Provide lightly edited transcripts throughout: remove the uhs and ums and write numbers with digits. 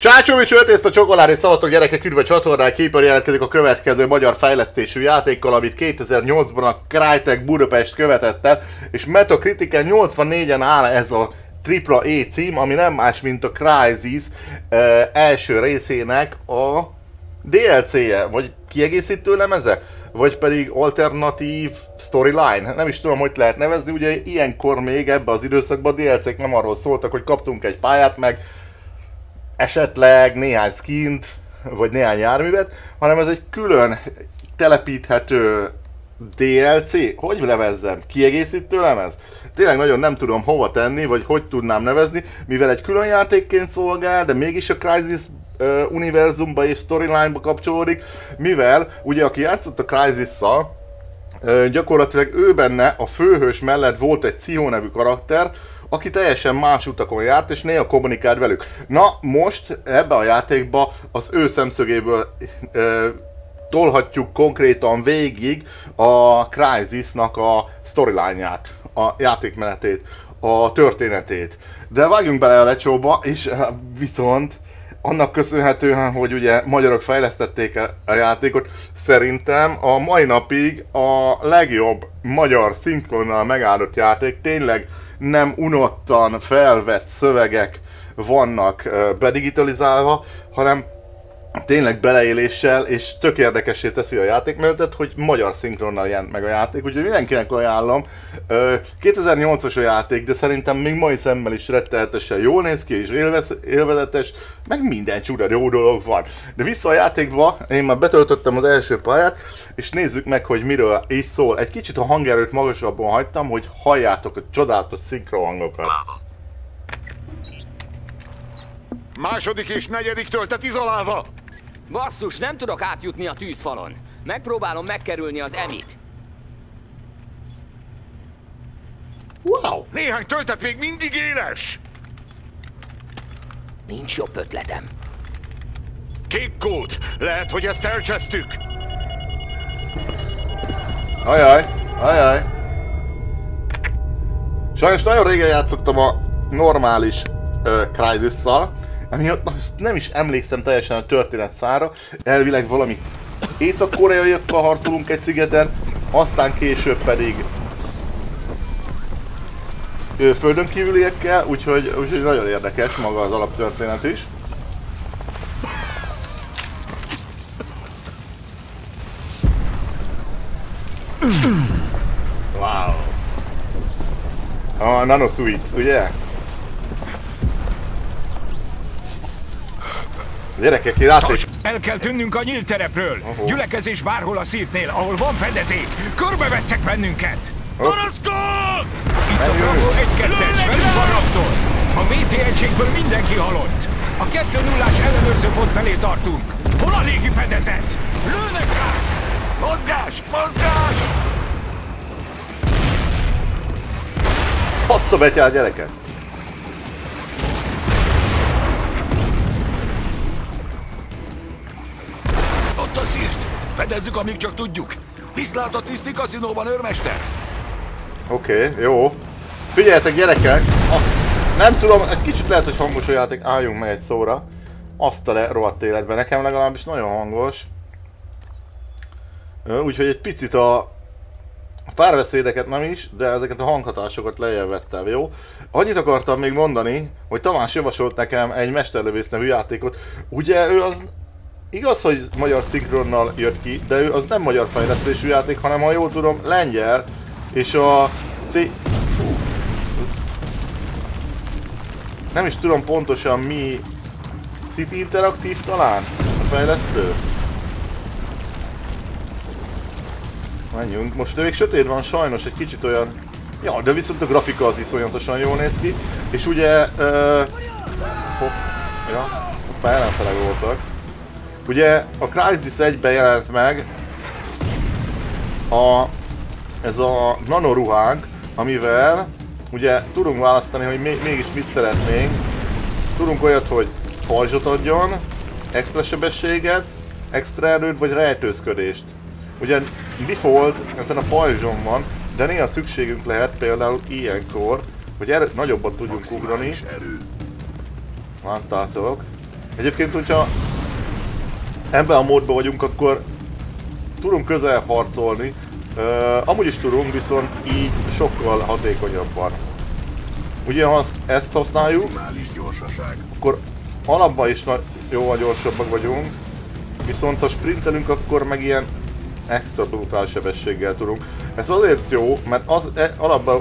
Csácsovics, öltészta csokoládé, szavaztok gyerekek, üdv a csatornán, képen jelentkezik a következő magyar fejlesztésű játékkal, amit 2008-ban a Crytek Budapest követett el, és Metacritiken 84-en áll ez a AAA cím, ami nem más, mint a Crysis első részének a DLC-je, vagy kiegészítő lemeze, vagy pedig alternatív storyline, nem is tudom, hogy lehet nevezni, ugye ilyenkor még ebbe az időszakban a DLC-k nem arról szóltak, hogy kaptunk egy pályát, meg esetleg néhány skint, vagy néhány járművet, hanem ez egy külön telepíthető DLC, hogy nevezzem? Kiegészítő lemez? Tényleg nagyon nem tudom hova tenni, vagy hogy tudnám nevezni, mivel egy külön játékként szolgál, de mégis a Crysis univerzumba és storyline-ba kapcsolódik, mivel ugye aki játszott a Crysis-szal, gyakorlatilag ő benne a főhős mellett volt egy Sziho nevű karakter, aki teljesen más utakon járt, és néha kommunikált velük. Na, most ebbe a játékba az ő szemszögéből tolhatjuk konkrétan végig a Crysisnak a storyline-ját, a játékmenetét, a történetét. De vágjunk bele a lecsóba, és viszont annak köszönhetően, hogy ugye magyarok fejlesztették a játékot, szerintem a mai napig a legjobb magyar szinkronnal megáldott játék, tényleg nem unottan felvett szövegek vannak bedigitalizálva, hanem tényleg beleéléssel, és tök érdekessé teszi a játékmenetet, hogy magyar szinkronnal jelent meg a játék, úgyhogy mindenkinek ajánlom. 2008-as a játék, de szerintem még mai szemmel is rettenetesen jól néz ki, és élvezetes, meg minden csuda jó dolog van. De vissza a játékba, én már betöltöttem az első pályát, és nézzük meg, hogy miről is szól. Egy kicsit a hangerőt magasabban hagytam, hogy halljátok a csodálatos szinkrohangokat. Második és negyedik töltet izolálva! Basszus, nem tudok átjutni a tűzfalon. Megpróbálom megkerülni az Emit. Wow! Néhány töltet még mindig éles! Nincs jobb ötletem. Kék kód! Lehet, hogy ezt elcsesztük! Ajaj, ajaj. Sajnos nagyon régen játszottam a normális Crysis-szal, emiatt nem is emlékszem teljesen a történet szára. Elvileg valami észak-koreaiakkal harcolunk egy szigeten, aztán később pedig földön kívüliekkel, úgyhogy nagyon érdekes maga az alaptörténet is. Wow! A Nanosuite, ugye? Gyerekek, látok! El kell tűnnünk a nyílt terepről! Gyülekezés bárhol a szírtnél, ahol van fedezék! Körbevettek bennünket! Paraszkod! Itt a Bravo 1-2-es, velünk van Raptor! A VT egységből mindenki halott! A 2-0-ás ellenőrző pont felé tartunk! Hol a légi fedezet? Lőnek rá! Mozgás! Mozgás! Azt a betyár, gyerekek! Ott a szírt! Fedezzük, amíg csak tudjuk! Viszlát a tiszti kaszinóban, őrmester! Oké, jó. Figyeljetek, gyerekek! Nem tudom, egy kicsit lehet, hogy hangos a játék. Álljunk meg egy szóra. Azt a rohadt életben. Nekem legalábbis nagyon hangos. Úgyhogy egy picit a párbeszédeket nem is, de ezeket a hanghatásokat lejjebb vettem, jó? Annyit akartam még mondani, hogy Tamás javasolt nekem egy Mesterlövész nevű játékot. Ugye ő az... Igaz, hogy magyar szinkronnal jött ki, de ő az nem magyar fejlesztésű játék, hanem ha jól tudom, lengyel, és a nem is tudom pontosan mi... City Interactive talán? A fejlesztő? Menjünk. Most még sötét van sajnos, egy kicsit olyan... Ja, de viszont a grafika az iszonyatosan jól néz ki. És ugye... Ja, hoppá, ellenfelek voltak. Ugye a Crysis 1-ben jelent meg ez a nanoruhánk, amivel ugye tudunk választani, hogy mégis mit szeretnénk. Tudunk olyat, hogy pajzsot adjon, extra sebességet, extra erőt vagy rejtőzködést. Ugye default ezen a pajzson van, de néha szükségünk lehet például ilyenkor, hogy nagyobbat tudjunk ugrani. Láttátok. Egyébként, hogyha ebben a módban vagyunk, akkor tudunk közel harcolni. Amúgy is tudunk, viszont így sokkal hatékonyabban. Ugye, ha ezt használjuk, akkor alapban is jóval gyorsabbak vagyunk, viszont ha sprintelünk, akkor meg ilyen extra brutál sebességgel tudunk. Ez azért jó, mert az alapban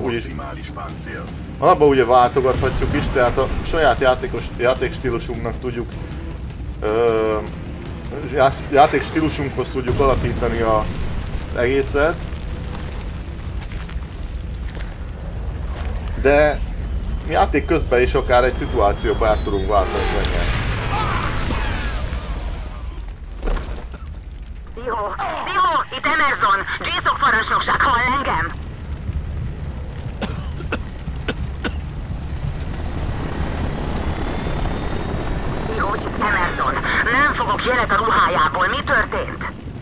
ugye váltogathatjuk is, tehát a saját játékstílusunknak tudjuk játékstílusunkhoz tudjuk alakítani az egészet. De játék közben is akár egy szituációba át tudunk váltani könnyen. Jó, itt Emerson! Jason parancsnokság, hall engem? Jó, itt Emerson. Nem fogok jelet a ruhájából. Mi történt?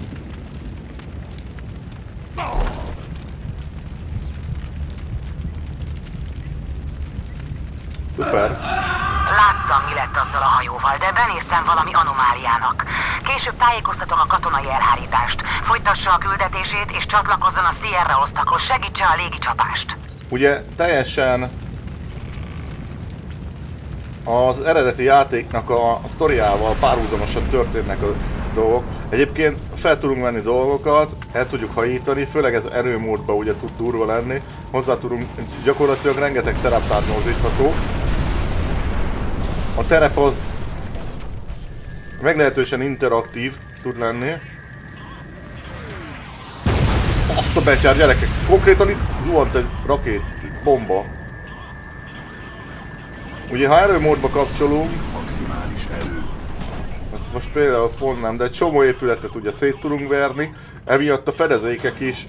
Szuper. Láttam, mi lett azzal a hajóval, de benéztem valami anomáliának. Később tájékoztatom a katonai elhárítást. Folytassa a küldetését és csatlakozzon a Sierra osztaghoz, segítse a légicsapást. Ugye teljesen az eredeti játéknak a sztoriával párhuzamosan történnek a dolgok. Egyébként fel tudunk venni dolgokat, el tudjuk hajítani, főleg ez erőmódban ugye tud durva lenni. Hozzá tudunk, gyakorlatilag rengeteg tereptár mozdítható. A terep az meglehetősen interaktív tud lenni. Azt a betyár, gyerekek! Konkrétan itt zuhant egy rakét, bomba. Ugye ha erőmódba kapcsolunk, Maximális erő. most például pont nem, de egy csomó épületet ugye szét tudunk verni, emiatt a fedezékek is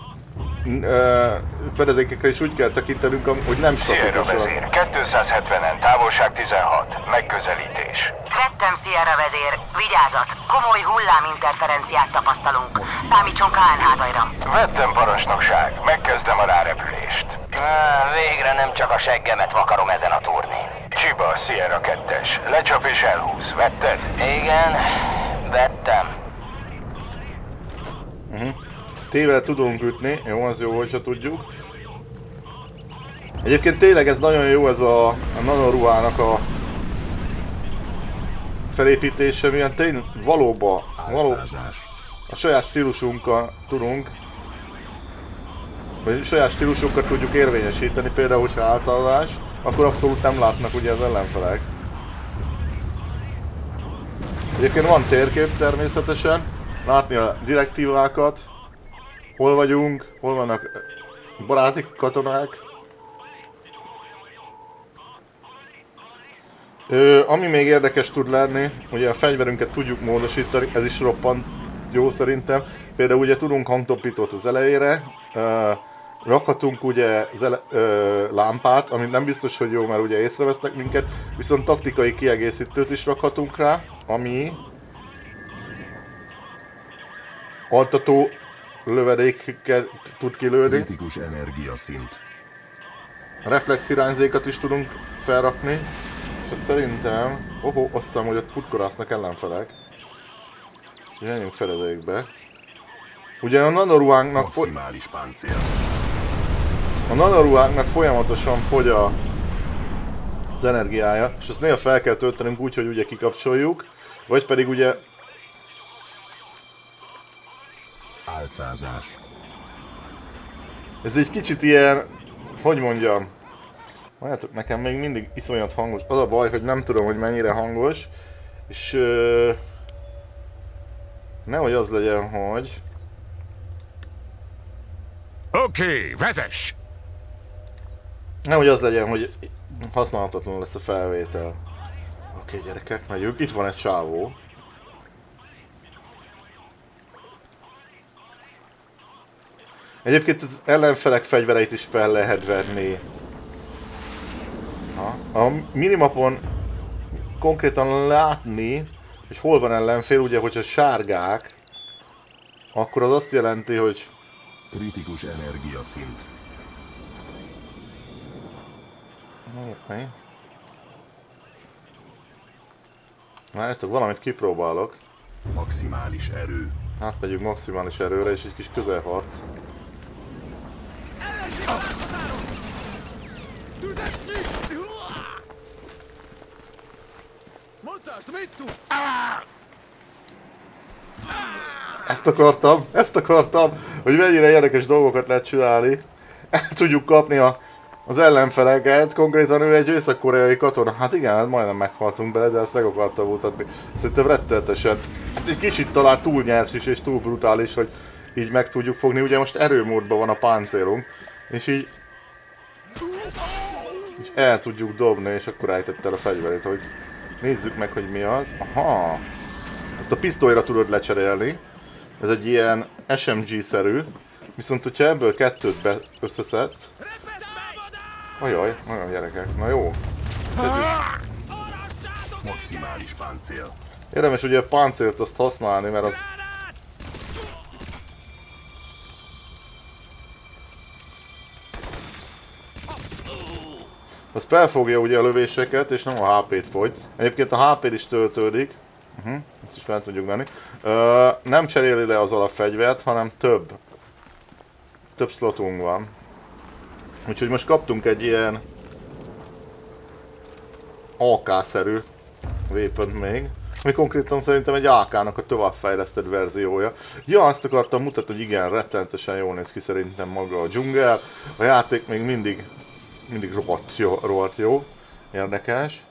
fedezékekre is úgy kell tekintenünk, hogy nem Sierra vezér, 270-en, távolság 16, megközelítés. Vettem, Sierra vezér. Vigyázat! Komoly hulláminterferenciát tapasztalunk. Számítson KN-házajra. Vettem parancsnokság, megkezdem a rárepülést. Végre nem csak a seggemet vakarom ezen a turnén. Csiba, Sierra 2-es, lecsap és elhúz, vetted? Igen, vettem. Tével tudunk ütni, jó, az jó, hogyha tudjuk. Egyébként tényleg ez nagyon jó, ez a nanoruhának a felépítése, milyen tényleg valóban a saját stílusunkkal tudunk, vagy saját stílusunkat tudjuk érvényesíteni, például hogyha álcázás, akkor abszolút nem látnak ugye az ellenfelek. Egyébként van térkép természetesen, látni a direktívákat, hol vagyunk, hol vannak baráti katonák. Ami még érdekes tud lenni, ugye a fegyverünket tudjuk módosítani, ez is roppant jó szerintem. Például ugye tudunk hangtopítót az elejére, rakhatunk ugye lámpát, ami nem biztos, hogy jó, mert ugye észrevesznek minket, viszont taktikai kiegészítőt is rakhatunk rá, ami altató lövedékkel tud kilőni. Kritikus energiaszint. Reflex irányzékat is tudunk felrakni, és szerintem, azt hiszem, hogy ott futkorásznak ellenfelek. Menjünk fedezékbe. Ugye a nanoruhánknak Maximális páncél. a nanoruhánknak folyamatosan fogy az energiája, és ezt néha fel kell töltenünk úgy, hogy ugye kikapcsoljuk, vagy pedig ugye Álcázás. ez egy kicsit ilyen, hogy mondjam, mondjátok, nekem még mindig iszonyat hangos. Az a baj, hogy nem tudom, hogy mennyire hangos, és nehogy az legyen, hogy... Oké, vezess! Nehogy az legyen, hogy használhatatlan lesz a felvétel. Oké, gyerekek, megyünk. Itt van egy csávó. Egyébként az ellenfelek fegyvereit is fel lehet venni. A minimapon konkrétan látni, hogy hol van ellenfél, ugye, hogyha sárgák, akkor az azt jelenti, hogy Kritikus energiaszint. Látjátok, valamit kipróbálok. Maximális erő. Hát megyünk maximális erőre és egy kis közelharc. Ezt akartam, hogy mennyire érdekes dolgokat lehet csinálni. El tudjuk kapni az ellenfeleket, konkrétan ő egy észak-koreai katona. Hát igen, hát majdnem meghaltunk bele, de ezt meg akartam mutatni. Szerintem rettenetesen. Hát egy kicsit talán túl nyers is és túl brutális, hogy így meg tudjuk fogni. Ugye most erőmódban van a páncélunk, és így el tudjuk dobni, és akkor állített el a fegyverét, hogy nézzük meg, hogy mi az. Aha! Ezt a pisztolyra tudod lecserélni. Ez egy ilyen SMG-szerű. Viszont, hogyha ebből kettőt összeszedsz... Ajaj, nagyon gyerekek, na jó. Maximális páncél. Érdemes ugye a páncélt azt használni, mert az... Az felfogja ugye a lövéseket, és nem a HP-t fogy. Egyébként a HP-t is töltődik. Ezt is fel tudjuk venni. Nem cseréli le az alapfegyvert, hanem több slotunk van. Úgyhogy most kaptunk egy ilyen AK-szerű weapont még, ami konkrétan szerintem egy AK-nak a továbbfejlesztett verziója. Ja, azt akartam mutatni, hogy igen, rettenetesen jól néz ki szerintem maga a dzsungel. A játék még mindig rohadt jó, érdekes.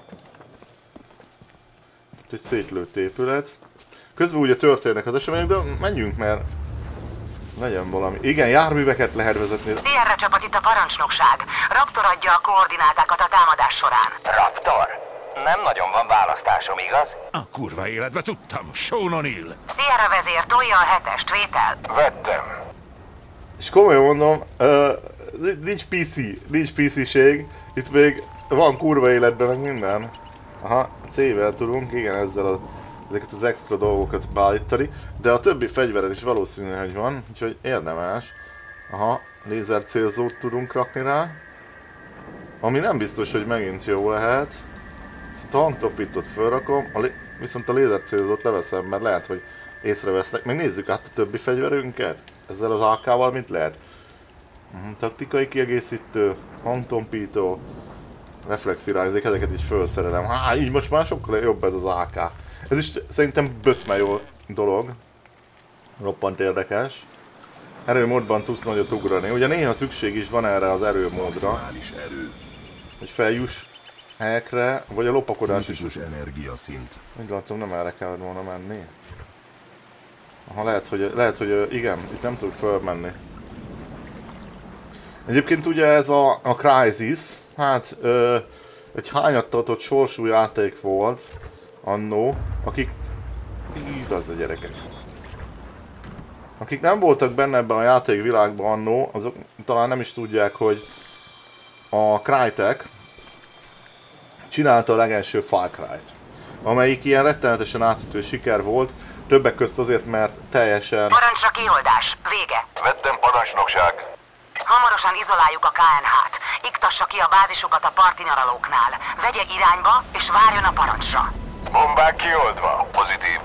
Itt egy szétlőtt épület. Közben ugye történnek az események, de menjünk, mert legyen valami. Igen, járműveket lehet vezetni. Sierra csapat itt a parancsnokság. Raptor adja a koordinátákat a támadás során. Raptor? Nem nagyon van választásom, igaz? A kurva életbe tudtam, Sean O'Neill. Sierra vezér, tolja a 7-est, vétel. Vettem. És komolyan mondom, nincs PC-ség. Itt még van kurva életben meg minden. Aha, C-vel tudunk, igen, ezeket az extra dolgokat beállítani, de a többi fegyveren is valószínű, hogy van, úgyhogy érdemes. Aha, lézercélzót tudunk rakni rá, ami nem biztos, hogy megint jó lehet. Ezt a hangtopítót felrakom, viszont a lézercélzót leveszem, mert lehet, hogy észrevesznek. Megnézzük át a többi fegyverünket, ezzel az AK-val mit lehet. Taktikai kiegészítő, hangtompító, reflexirányzék, ezeket is felszerelem. Így most már sokkal jobb ez az AK. Ez is szerintem böszme jó dolog. Roppant érdekes. Erőmódban tudsz nagyot ugrani. Ugye néha szükség is van erre az erőmódra. Hogy feljuss helyekre, vagy a lopakodás is. Energiaszint. Úgy látom, nem erre kellett volna menni. Aha, lehet, hogy igen, itt nem tudok fölmenni. Egyébként ugye ez a Crysis, hát egy hányattatott sorsú játék volt annó, akik... Igaz a gyerekek. Akik nem voltak benne ebben a játékvilágban annó, azok talán nem is tudják, hogy a Crytek csinálta a legelső Far Cry-t, amelyik ilyen rettenetesen átütő siker volt, többek közt azért, mert teljesen... Parancsra kioldás, vége. Vettem parancsnokság. Hamarosan izoláljuk a KNH-t. Iktassa ki a bázisokat a parti nyaralóknál. Vegye irányba és várjon a parancsra. Bombák kioldva. Pozitív.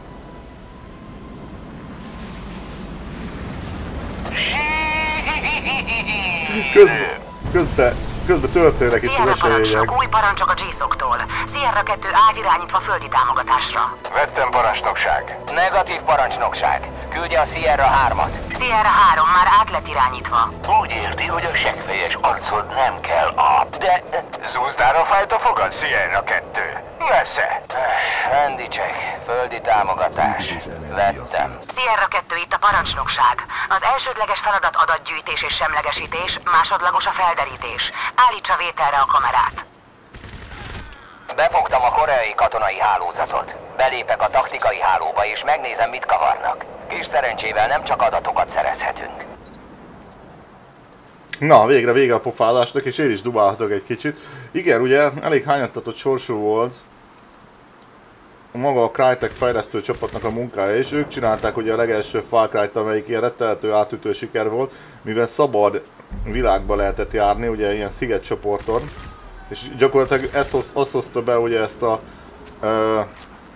Közben történnek itt az Sierra események. parancsnok, új parancsok a J-szoktól. Sierra 2 átirányítva földi támogatásra. Vettem parancsnokság. Negatív parancsnokság. Küldje a Sierra 3-at. Sierra 3 már át lett irányítva. Úgy érti, hogy a seggfejes arcod nem kell a... De... Zúzdára fájt a fogad, Sierra 2. Nesze. Rendi check. Földi támogatás. Vettem. Sierra 2 itt a parancsnokság. Az elsődleges feladat adatgyűjtés és semlegesítés, másodlagos a felderítés. Állítsa vételre a kamerát. Befogtam a koreai katonai hálózatot. Belépek a taktikai hálóba és megnézem, mit kavarnak. Kis szerencsével nem csak adatokat szerezhetünk. Na, végre vége a pofázásnak, és én is dubálhatok egy kicsit. Igen, ugye elég hányattatott sorsú volt maga a Crytek fejlesztő csapatnak a munkája, és ők csinálták ugye a legelső Far Cry-t, amelyik ilyen rettenető átütő siker volt, mivel szabad világba lehetett járni, ugye ilyen szigetcsoporton, és gyakorlatilag azt hozta be ugye ezt a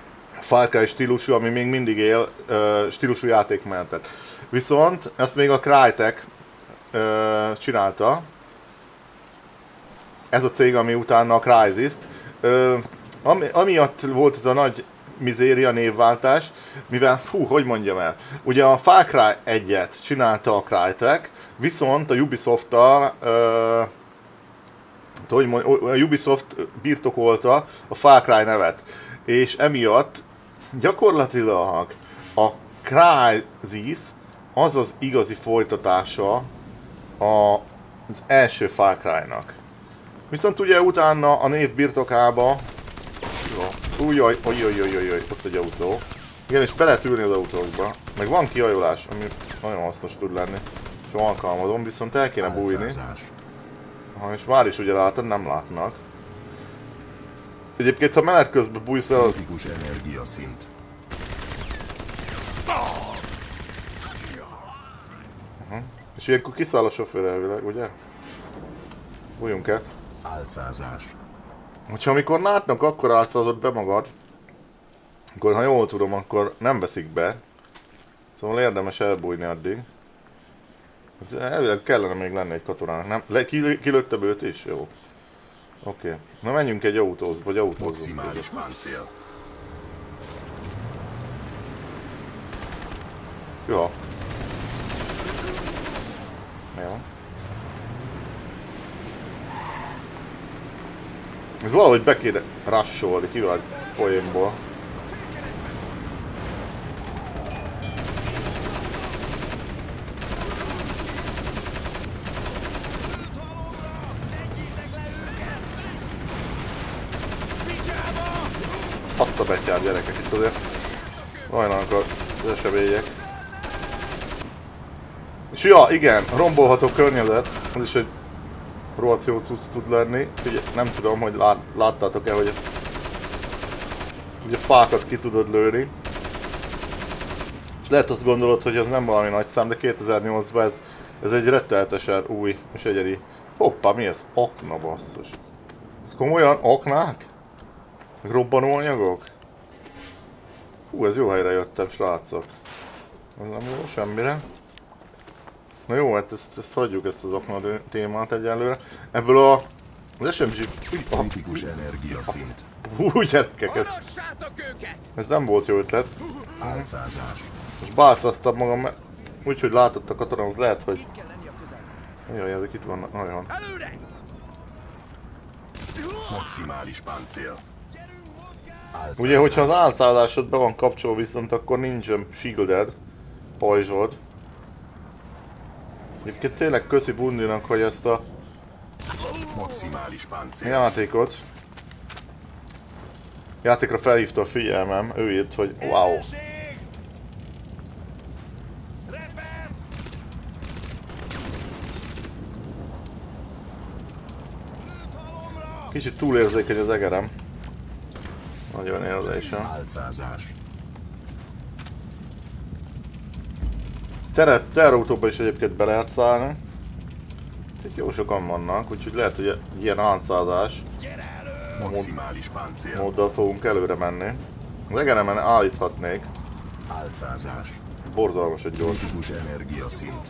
Far Cry stílusú, ami még mindig él, stílusú játékmenetet. Viszont ezt még a Crytek csinálta. Ez a cég, ami utána a Crysis-t. Amiatt volt ez a nagy mizéria névváltás, mivel, hogy mondjam el, ugye a Far Cry 1-et csinálta a Crytek, viszont a Ubisoft-tal, a Ubisoft birtokolta a Far Cry nevet, és emiatt gyakorlatilag a Crysis az az igazi folytatása az első Far Cry-nak. Viszont ugye utána a név birtokába, újjaj, ott egy autó. Igen, és be lehet ülni az autókba, meg van kijajolás, ami nagyon hasznos tud lenni, és alkalmazom, viszont el kéne bújni. És már is ugye látod, nem látnak. Egyébként, ha menet közben bújsz el, az... energiaszint. És ilyenkor kiszáll a sofőr elvileg, ugye? Bújjunk el. Álcázás. Hogyha amikor látnak, akkor álcázott be magad. Akkor, ha jól tudom, akkor nem veszik be. Szóval érdemes elbújni addig. Elvileg kellene még lenni egy katonának, nem? Kilőtte őt is? Jó. Oké. Na menjünk egy autóhoz, vagy autózzunk. Maximális páncél. Jó. Jó. Ez valahogy be kéne rusholni, kivált poénból. Azt a betyár gyerekek itt azért. Hajlanak az események. És ja, igen, rombolható környezet, az is egy rohadt jó cucc tud lenni. Ugye, nem tudom, hogy láttátok-e, hogy ugye fákat ki tudod lőni. És lehet azt gondolod, hogy ez nem valami nagy szám, de 2008-ban ez egy rettenetesen új és egyedi. Hoppá, mi ez? Akna, basszus. Ez komolyan aknák? Meg robbanóanyagok? Hú, ez jó helyre jöttem, srácok. Ez nem jó semmire. Na jó, hát ezt hagyjuk, ezt az akna témát egyelőre. Ebből az SMG... Kritikus energiaszint. Hú, gyerekek, ez nem volt jó ötlet. Álcázás. Most bálcáztam magam, úgyhogy látott a katona, az lehet, hogy... Jaj, ezek itt vannak, nagyon. Maximális páncél. Álcázás. Ugye, hogyha az álcázásod be van kapcsolva viszont, akkor nincsen shielded, pajzsod. Egyébként tényleg köszi Bundinak, hogy ezt a maximális páncél. játékra felhívta a figyelmem, ő írt, hogy wow. Kicsit túlérzékeny az egerem. Nagyon érzésem. Álcázás. Terrautóba is egyébként be lehet szállni. Itt jó sokan vannak, úgyhogy lehet, hogy egy ilyen álcázás maximális páncél. móddal fogunk előre menni. Az egeremen állíthatnék. Álcázás. Borzalmas egy gyors. Kritikus energiaszint.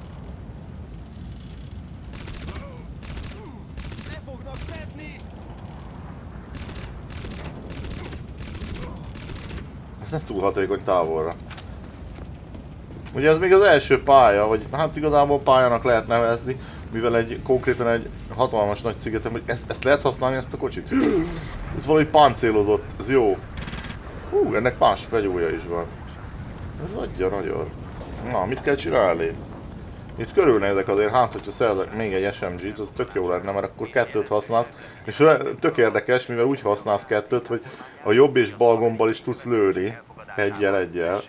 Ez nem túl hatékony távolra. Ugye ez még az első pálya, vagy hát igazából pályának lehet nevezni, mivel konkrétan egy hatalmas nagy szigeten, hogy ezt lehet használni, ezt a kocsit? Ez valahogy páncélozott, ez jó. Hú, ennek más vegyója is van. Ez adja nagyon. Na, mit kell csinálni? Itt körülnézek azért, hát hogyha szerzek még egy SMG-t, az tök jó lenne, mert akkor kettőt használsz. És tök érdekes, mivel úgy használsz kettőt, hogy a jobb és bal gombbal is tudsz lőni. Egyel.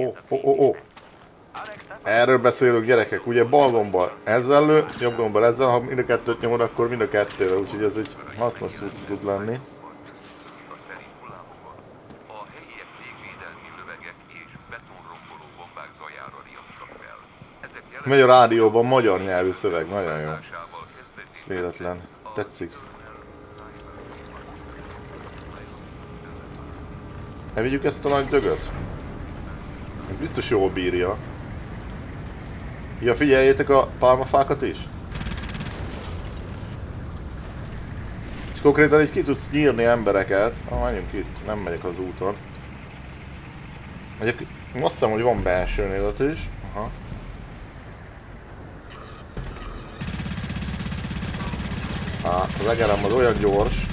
Erről beszélünk, gyerekek, ugye bal gombbal ezzel lő, jobb gombbal ezzel, ha mind a kettőt nyomod, akkor mind a kettővel, úgyhogy ez egy hasznos cucc tud lenni. Megy a rádióban magyar nyelvű szöveg, nagyon jó. Ez véletlen. Tetszik. Elvigyük ezt a nagy dögöt? Biztos jól bírja. Ja, figyeljétek a pálmafákat is. És konkrétan így ki tudsz nyírni embereket. Menjünk itt, nem megyek az úton. Megyek, azt hiszem, hogy van belső nézet is. Aha. Az egerem az olyan gyors.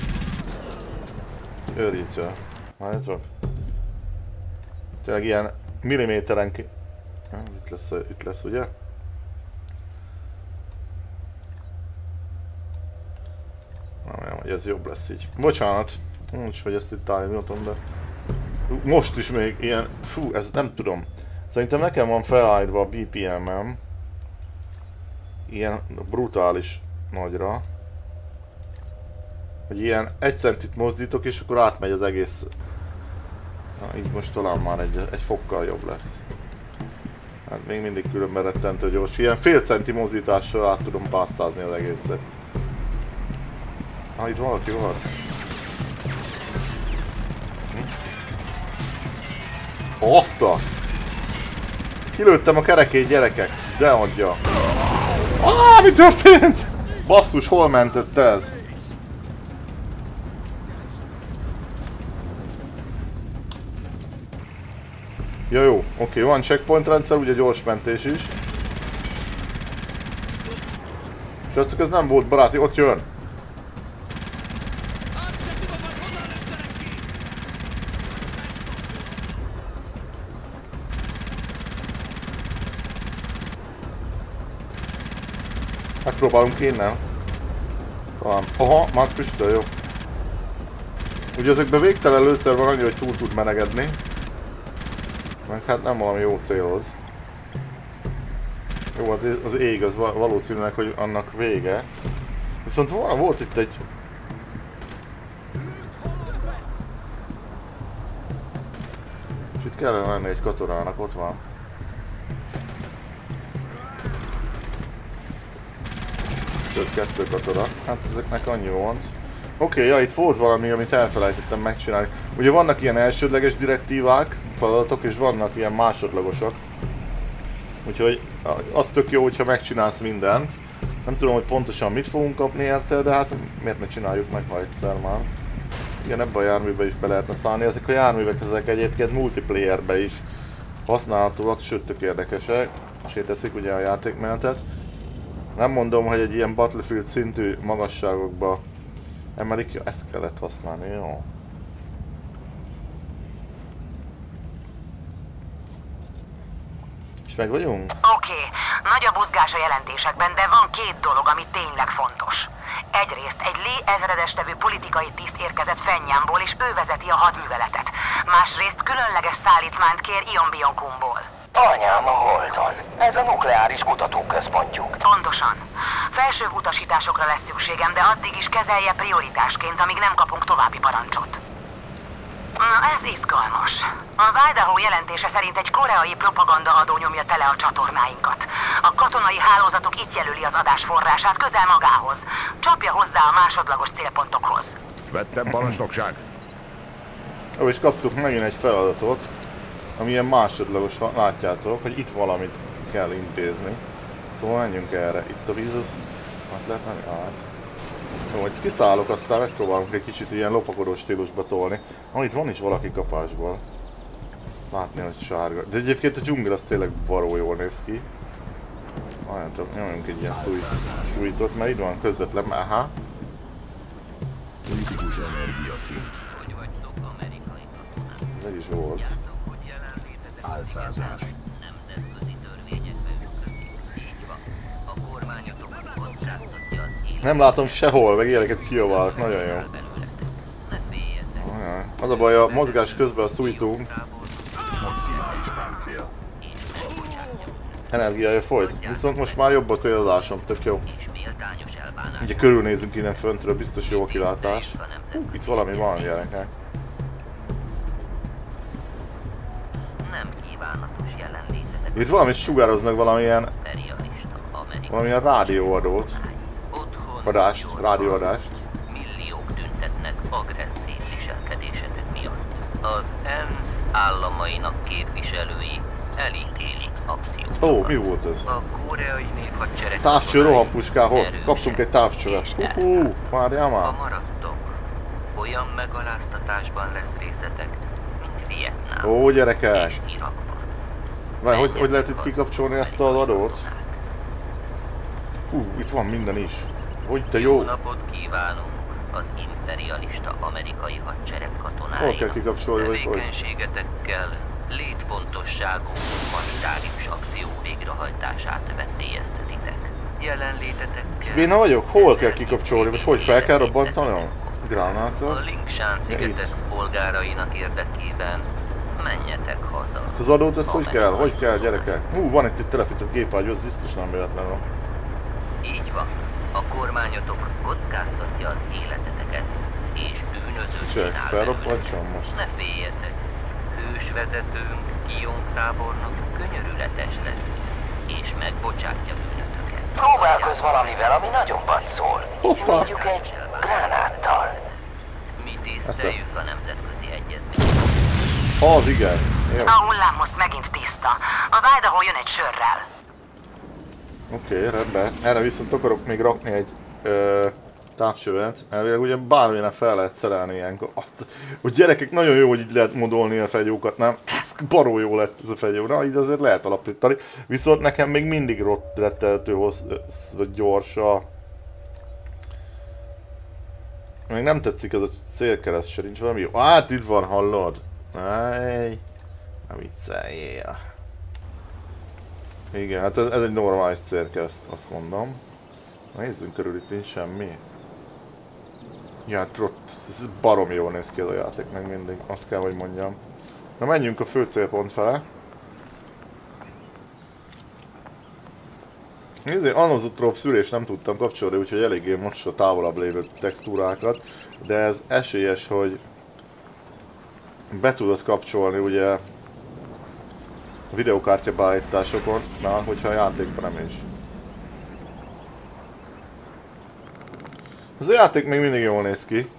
Őrítő. Látjátok? Tényleg ilyen milliméterenként. Itt lesz ugye? Nem, hogy ez jobb lesz így. Bocsánat. Nincs, hogy ezt itt állítom, de... Most is még ilyen... Fú, ez nem tudom. Szerintem nekem van felállítva a BPM-em. Ilyen brutális nagyra. Hogy ilyen 1 centit mozdítok és akkor átmegy az egész. Na, így most talán már egy fokkal jobb lesz. Hát még mindig különben rettentő gyors. Ilyen fél centi mozdítással át tudom pásztázni az egészet. Itt valaki van. Azta! Kilőttem a kerekét, gyerekek! De adja! Mi történt? Basszus, hol mentett ez? Ja, jó, oké, van checkpoint rendszer, ugye gyors mentés is. Srácok, ez nem volt baráti, ott jön! Megpróbálunk innen. Talán. Aha, már füstöl, jó. Ugye ezekben végtelen lőszer van annyi, hogy túl tud menegedni. Meg hát nem valami jó célhoz. Jó, az ég az valószínűleg, hogy annak vége. Viszont volt itt egy... És itt kellene lenni egy katonának, ott van. Kettő katona. Hát ezeknek annyi volt. Oké, ja, itt volt valami, amit elfelejtettem megcsinálni. Ugye vannak ilyen elsődleges direktívák, feladatok, és vannak ilyen másodlagosak. Úgyhogy az tök jó, hogyha megcsinálsz mindent. Nem tudom, hogy pontosan mit fogunk kapni érte, de hát miért ne csináljuk meg, ha egyszer már. Igen, ebbe a járműbe is be lehetne szállni. Ezek a járművek ezek egyébként multiplayerbe is használhatóak, sőt tök érdekesek. És teszik ugye a játékmenetet. Nem mondom, hogy egy ilyen Battlefield szintű magasságokba emelik, ja, ezt kellett használni, jó. És meg vagyunk? Oké, nagy a buzgás a jelentésekben, de van 2 dolog, ami tényleg fontos. Egyrészt egy Lee ezredes nevű politikai tiszt érkezett Fenyánból, és ő vezeti a hadműveletet. Másrészt különleges szállítmányt kér Ionbionkumból. Anyám a Holdon. Ez a nukleáris kutatóközpontjuk. Pontosan. Felsőbb utasításokra lesz szükségem, de addig is kezelje prioritásként, amíg nem kapunk további parancsot. Na, ez izgalmas. Az Idaho jelentése szerint egy koreai propagandaadó nyomja tele a csatornáinkat. A katonai hálózatok itt jelöli az adás forrását közel magához. Csapja hozzá a másodlagos célpontokhoz. Vettem parancsnokság. Jó, és kaptuk megint egy feladatot, ami ilyen másodlagos, látjátok, hogy itt valamit kell intézni. Szóval menjünk erre. Itt a víz, az... Hát lehet menni át. Jó, hogy kiszállok, aztán megpróbálunk egy kicsit ilyen lopakodó stílusba tolni. Itt van is valaki kapásból. Látni, hogy sárga. De egyébként a dzsungel az tényleg baró jól néz ki. Nem tudom, nyomjunk egy ilyen szújtót, mert itt van közvetlen, aha. Kritikus energiaszint. Ez is volt. Álcázás. Nem látom sehol, meg ilyeneket kijaválok, nagyon jó. Az a baj, a mozgás közben a szújtunk. Maximális páncél. Energiája folyt, viszont most már jobb a célzásom, tök jó. Ugye körülnézünk innen föntről, biztos jó a kilátás. Itt valami van, gyerekek. Itt valamit sugároznak, valamilyen rádióadót. Adást, rádióadást. Milliók tüntetnek agresszív viselkedésetük miatt. Az államainak képviselői elítélik akciót. Ó, mi volt ez? A koreai néphadsereg Távcső rohampuskához. Kaptunk egy távcsövet. Várjál már. Ha maradtok, olyan megaláztatásban lesz részletek, mint Vietnám. Ó, gyerekek! És Irakban. Várj, hogy lehet itt kikapcsolni ezt az adót? Itt van minden is. Hogy te jó! Jó napot kívánunk az imperialista amerikai hadsereg katonáinak. Hol kell kikapcsolni, vagy hogy? Tevékenységetekkel létfontosságú humanitárius akció végrehajtását veszélyeztetitek. Jelenlétetekkel... Béna vagyok? Hol kell kikapcsolni? Vagy hogy fel kell robbantanom? Gránátot? A Lingshan-szigetek polgárainak érdekében menjetek haza. Ezt az adót, ezt hogy kell? Hogy kell, gyerekek? Van itt egy telepített gépágy, az biztos nem véletlenül. Így van. A kormányotok kockáztatja az életeteket, és bűnözőt Csak csinál felrobbantson most. Ne féljetek. Hősvezetőnk, Kion tábornok könyörületes lesz, és megbocsátja bűnötöket. Próbálkozz valamivel, ami nagyon szól. Hoppá! Mondjuk egy gránáttal. Mi tiszteljük a nemzetközi egyezményt. Az igen. Jó. A hullámhossz megint tiszta. Az Idaho jön egy sörrel. Oké, rendben. Erre viszont akarok még rakni egy távcsövet. Elvileg ugye bármilyen fel lehet szerelni ilyenkor. Hogy gyerekek, nagyon jó, hogy így lehet modolni a fegyókat, nem? Ez baró jó lett ez a fegyó. Na, így azért lehet alapítani. Viszont nekem még mindig retteltő gyors a... Még nem tetszik ez a célkereszt se, nincs valami jó. Hát itt van, hallod? Áj, nem vicceljél. Igen, hát ez egy normális célkereszt, azt mondom. Nézzünk körül, itt nincs semmi. Ja, trott, ez barom jól néz ki ez a játék meg mindig, azt kell, hogy mondjam. Na menjünk a fő célpont fele. Nézzük, anozotrop szűrést nem tudtam kapcsolni, úgyhogy eléggé most a távolabb lévő textúrákat. De ez esélyes, hogy be tudod kapcsolni ugye a videokártya beállításokon, hogyha a játékban nem is. Ez a játék még mindig jól néz ki.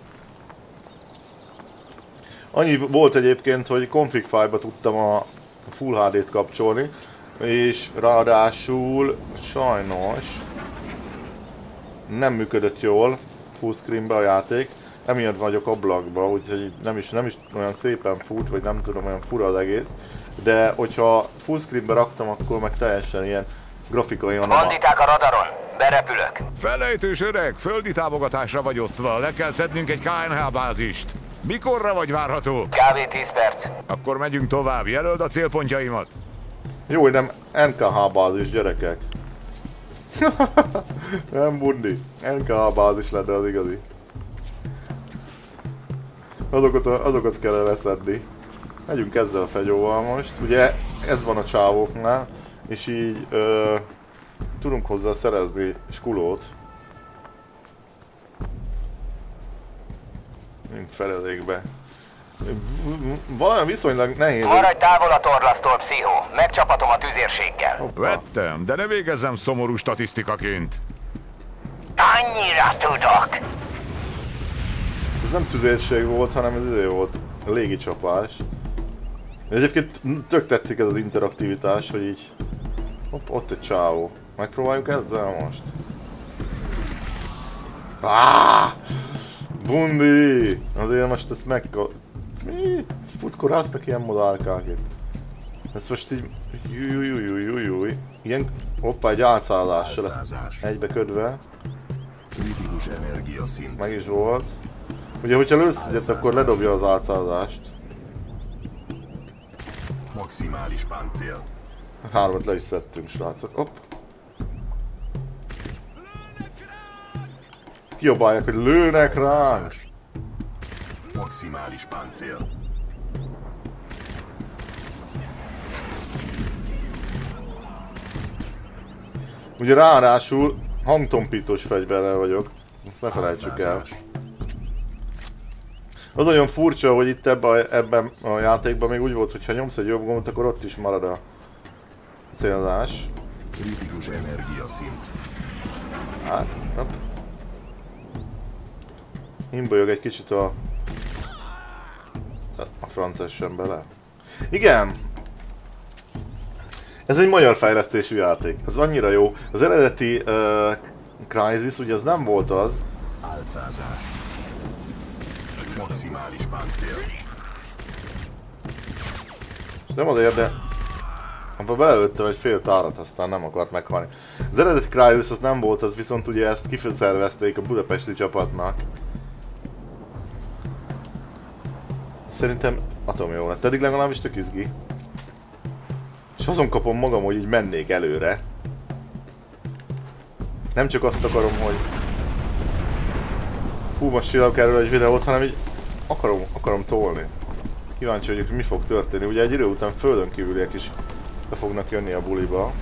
Annyi volt egyébként, hogy config file-ba tudtam a Full HD-t kapcsolni, és ráadásul sajnos nem működött jól full screenbe a játék, emiatt vagyok ablakba, úgyhogy nem is olyan szépen fut, vagy nem tudom, olyan fura az egész, de hogyha full screenbe raktam, akkor meg teljesen ilyen grafikai anomál. Banditák a radaron, berepülök. Felejtős öreg, földi támogatásra vagy osztva, le kell szednünk egy KNH bázist. Mikorra vagy várható? Kb. 10 perc. Akkor megyünk tovább, jelöld a célpontjaimat. Jó, hogy nem NKH bázis, gyerekek. Nem bundi. NKH bázis lenne az igazi. Azokat kell leszedni. Megyünk ezzel a fegyóval most. Ugye ez van a csávóknál, és így tudunk hozzá szerezni skulót. Mint feledékbe. Valami viszonylag nehéz. Maradj távol a torlasztól, pszichó. Megcsapatom a tüzérséggel. Hoppá. Vettem, de ne végezzem szomorú statisztikaként. Annyira tudok. Ez nem tüzérség volt, hanem ez idő volt a légicsapás. Egyébként tök tetszik ez az interaktivitás, hogy így... Hopp, ott egy csávó. Megpróbáljuk ezzel most? Bundi! Azért most ezt Mi? Ezt futkoráztak ilyen modálkák itt. Ez most így... Jújjújjújjújjúj. Ilyen... Hoppá, egy átszállással lesz egybeködve. Kritikus energiaszint. Meg is volt. Ugye, hogyha lősz egyet, akkor ledobja az átszállást. Maximális páncél. 3-at le is szedtünk, srácok. Hopp. Kiabálják, hogy lőnek ránk! Maximális páncél. Ugye ráadásul hangtompítós fegyverrel vagyok. Ezt ne felejtsük el. Az olyan furcsa, hogy itt ebben a játékban még úgy volt, hogy ha nyomsz egy jobb gombot, akkor ott is marad a célzás. Kritikus energiaszint. Hát, hopp. Imbolyog egy kicsit a franc essen bele. Igen. Ez egy magyar fejlesztésű játék. Ez annyira jó. Az eredeti Crysis ugye az nem volt az. Álcázás. Maximális páncél. Nem azért, de abba belelőttem egy fél tárat, aztán nem akart meghalni. Az eredeti Crysis az nem volt az, viszont ugye ezt kiszervezték a budapesti csapatnak. Szerintem atom jó lett, eddig legalábbis tök izgi. És azon kapom magam, hogy így mennék előre. Nem csak azt akarom, hogy hú, most csinálok erről egy videót, hanem így akarom tolni. Kíváncsi vagyok, hogy mi fog történni. Ugye egy idő után földön kívüliek is be fognak jönni a buliba.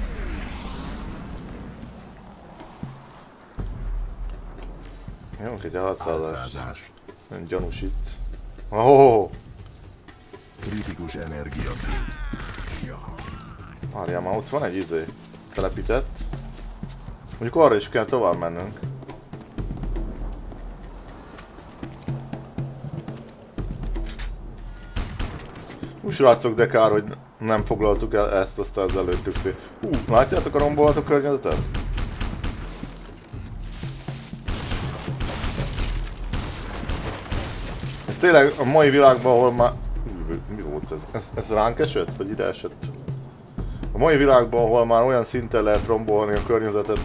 Jó, egy álcázás. Nagyon gyanús itt. Oh! Kritikus energiaszint. Várjál, már ott van egy izé telepített. Mondjuk arra is kell tovább mennünk. Srácok, de kár, hogy nem foglaltuk el ezt, aztán az előttük szép. Látjátok a rombolható környezetet? Ez tényleg a mai világban, ahol már... Mi volt ez? Ez ránk esett? Vagy ide esett? A mai világban, ahol már olyan szinten lehet rombolni a környezetet,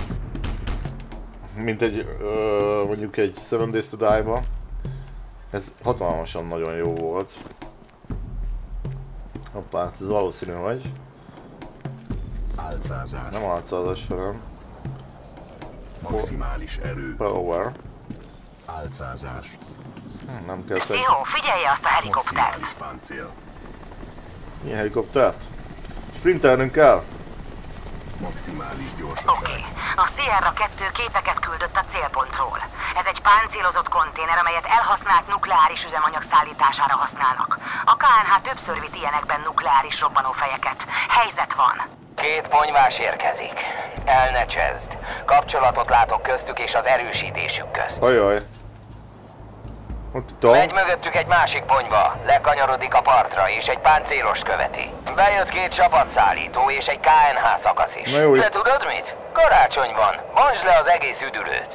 mint egy, mondjuk egy Seven Days to Die-ba. Ez hatalmasan nagyon jó volt. Hoppá, ez valószínű, hogy... Álcázás. Nem álcázás, hanem... Maximális erő. Power. Álcázás. Nem kell tenni. Szihó, figyelje azt a helikoptert! Maximális páncél. Milyen helikoptert? Sprintelnünk kell. Maximális gyorsaság. Oké. A Sierra 2 képeket küldött a célpontról. Ez egy páncélozott konténer, amelyet elhasznált nukleáris üzemanyag szállítására használnak. A KNH többször vitt ilyenekben nukleáris robbanófejeket. Helyzet van. 2 ponyvás érkezik. El ne csezd. Kapcsolatot látok köztük és az erősítésük közt. Ajaj. Ott itt a... Megy mögöttük egy másik ponyva, lekanyarodik a partra és egy páncélost követi. Bejött 2 csapatszállító és egy KNH szakasz is. Na jó, de tudod mit? Karácsony van, bontsd le az egész üdülőt.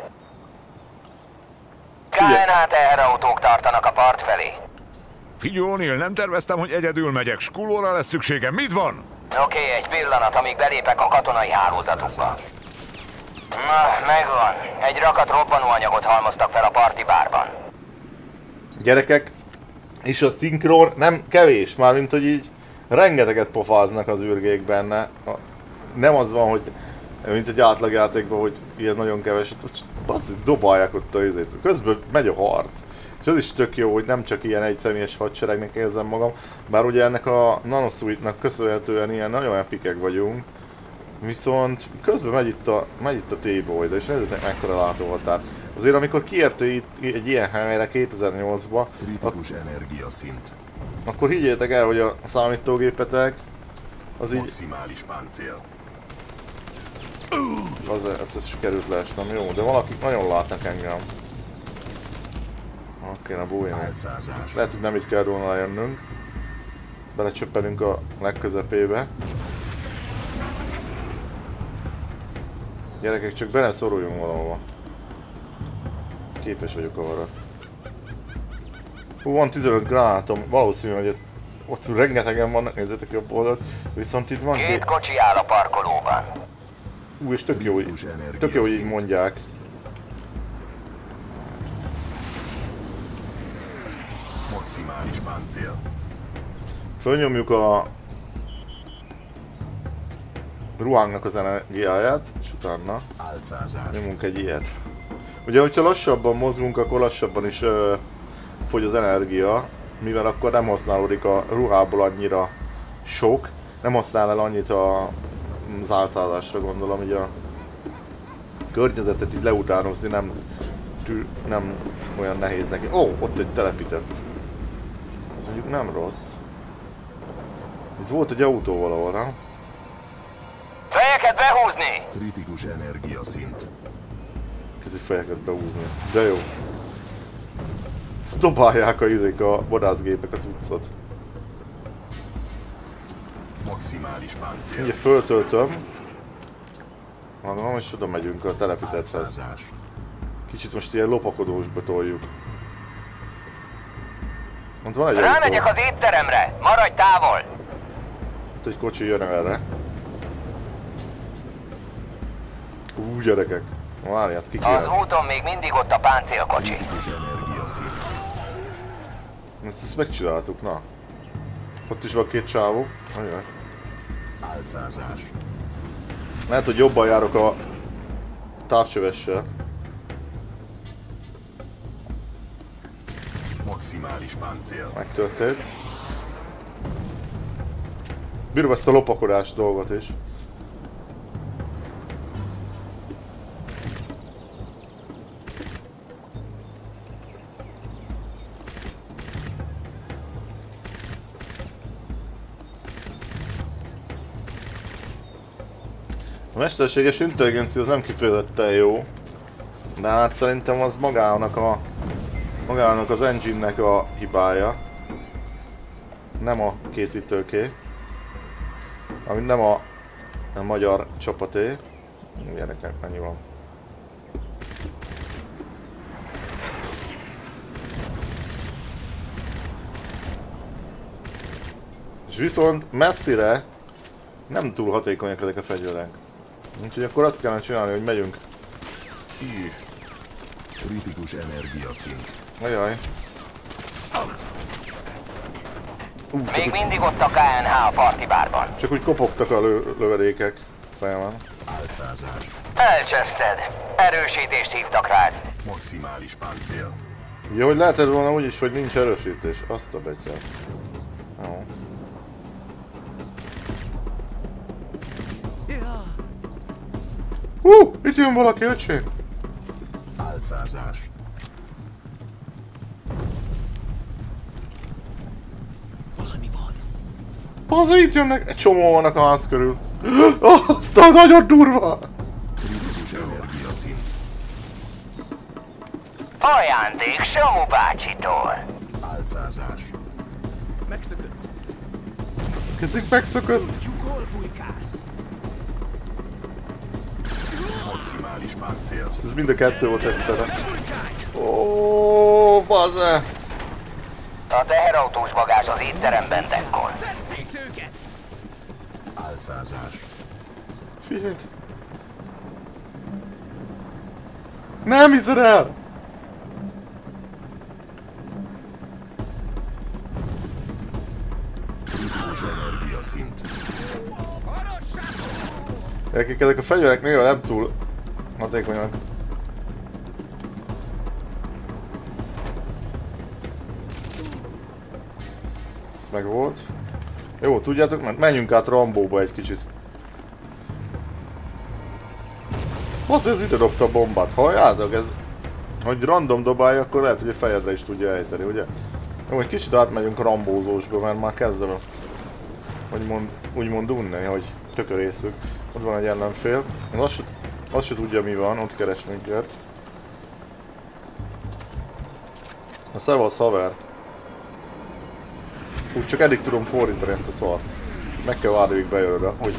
KNH teherautók tartanak a part felé. Figyelj, O'Neill, nem terveztem, hogy egyedül megyek. Skulóra lesz szükségem. Mit van? Oké, egy pillanat, amíg belépek a katonai hálózatukba. Na, megvan. Egy rakat robbanóanyagot halmoztak fel a parti bárban. Gyerekek, és a szinkron nem kevés, mármint hogy így rengeteget pofáznak az űrgék benne. Nem az van, hogy mint egy átlagjátékban, hogy ilyen nagyon keveset, azt dobálják ott a izét. Közben megy a harc. És az is tök jó, hogy nem csak ilyen egyszemélyes hadseregnek érzem magam, bár ugye ennek a Nanosuite-nak köszönhetően ilyen nagyon epikek vagyunk. Viszont közben megy itt a T-Boy, és nézzétek mekkora látóhatár. Azért amikor kiérte egy ilyen helyre 2008-ba, Kritikus energiaszint. akkor higgyétek el, hogy a számítógépetek az így... Maximális páncél. Ez sikerült leesnem, jó, de valakik nagyon látnak engem. Kéne bújni. Lehet, hogy nem így kell volna lejönnünk. Belecsöppenünk a legközepébe. Gyerekek, csak bele szoruljunk valahova. Képes vagyok arra. Van 15 gránátom, valószínű, hogy ez... Ott rengetegen vannak, nézzétek jobb oldalt. Viszont itt van 2 kocsi áll a parkolóban. és tök jó, hogy így mondják. Maximális páncél. Fölnyomjuk a ruhánknak az energiáját, és utána nyomunk egy ilyet. Ugye, hogyha lassabban mozgunk, akkor lassabban is fogy az energia, mivel akkor nem használódik a ruhából annyira sok, nem használ el annyit az álcázásra, gondolom, így a környezetet így leutánozni nem olyan nehéz neki. Ó, ott egy telepített. Ez mondjuk nem rossz. Itt volt egy autó valahol, nem? Fejeket behúzni! Kritikus energiaszint. Kezdj fejeket behúzni. De jó. Ezt dobálják a vadászgépek a cuccot. Maximális páncél. Ugye föltöltöm. Mondom, és oda megyünk a telepítetthez. Álcázás. Kicsit most ilyen lopakodósba toljuk. Ott van egy Rámegyek autó. az étteremre! Maradj távol! Ott egy kocsi jön erre. Gyerekek. Várj, ezt ki Az kéne. úton még mindig ott a páncélkocsi. Kritikus energiaszint. Ezt megcsináltuk, na. Ott is van két csávó. Ajaj. Álcázás. Lehet, hogy jobban járok a távcsövessel. Maximális páncél. Megtörtént. Bírom ezt a lopakodás dolgot is. A mesterséges intelligencia az nem kifejezetten jó, de hát szerintem az magának az engine-nek a hibája, nem a készítőké, ami nem a magyar csapaté. Gyerekek, mennyi van? És viszont messzire nem túl hatékonyak ezek a fegyverek. Úgyhogy akkor azt kellene csinálni, hogy megyünk. Hű. Kritikus energiaszint. Ajaj. Még mindig ott a KNH a partibárban. Csak úgy kopogtak a lövedékek fejemben. Álcázás. Elcseszted. Erősítést hívtak rád. Maximális páncél. Ja, hogy lehetett volna úgy is, hogy nincs erősítés. Azt a betyát. Jó. Itt jön valaki, öcsém! Álcázás. Bazza, itt jönnek! Egy csomó vannak a ház körül. Aztán nagyon durva! Kritikus energiaszint. Ajándék Samu bácsitól. Álcázás. Kezdjük megszökött! Maximális páncél. Ez mind a kettő volt egyszerre. Ó, bazza! A teherautós bagázs az étteremben dekkol. Álcázás. Figyelj! Nem hiszed el! Kritikus energiaszint. Gyerekek, ezek a fegyverek néha nem túl hatékonyak. Ez meg volt. Jó, tudjátok, mert menjünk át Rambóba egy kicsit. Azt ez ide dobta a bombát, halljátok? Ez, hogy random dobálja, akkor lehet, hogy a fejedre is tudja ejteni, ugye? Jó, egy kicsit átmegyünk Rambózósba, mert már kezdem ezt úgymond unni, hogy tökörészük. Ott van egy ellenfél. Azt se tudja, mi van, ott keresnünk kell. A szevasz haver. Úgy csak eddig tudom fordítani ezt a szart. Meg kell várni, hogy bejön oda, hogy...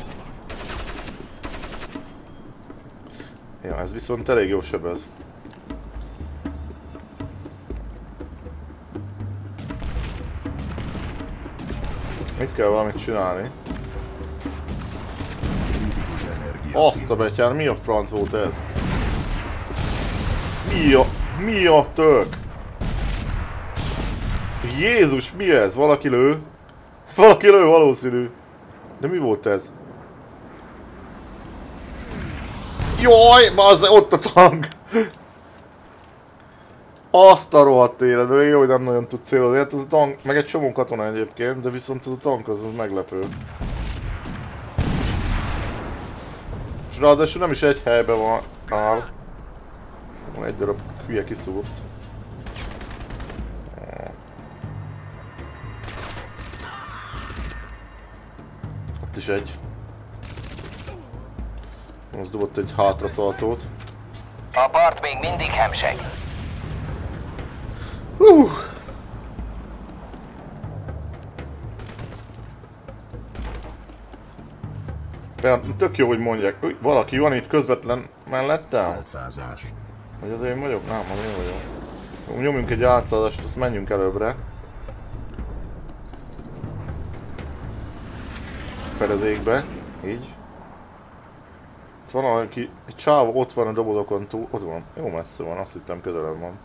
Ja, ez viszont elég jó sebez. Mit kell valamit csinálni? Kritikus energiaszint. Azt a betyár, mi a franc volt ez? Mi a tök? Jézus, mi ez? Valaki lő? Valaki lő valószínű. De mi volt ez? Jaj, bazd, ott a tank! Azt a rohadt életben, jó, hogy nem nagyon tud célozni. Hát ez a tank, meg egy csomó katona egyébként, de viszont ez a tank az meglepő. És ráadásul nem is egy helyben van áll. Egy darab hülye kiszúrt. Ott is egy. Most dobott egy hátraszaltót. A part még mindig hemseg. De tök jó, hogy mondják. Új, valaki van itt közvetlen mellettem? Álcázás. Vagy az én vagyok? Nem, az én vagyok. Jó, nyomjunk egy átszázást, azt menjünk előbbre. Fedezékbe. Így. Itt van valaki, egy csávó ott van a dobozokon túl. Ott van. Jó messze van, azt hittem közelebb van.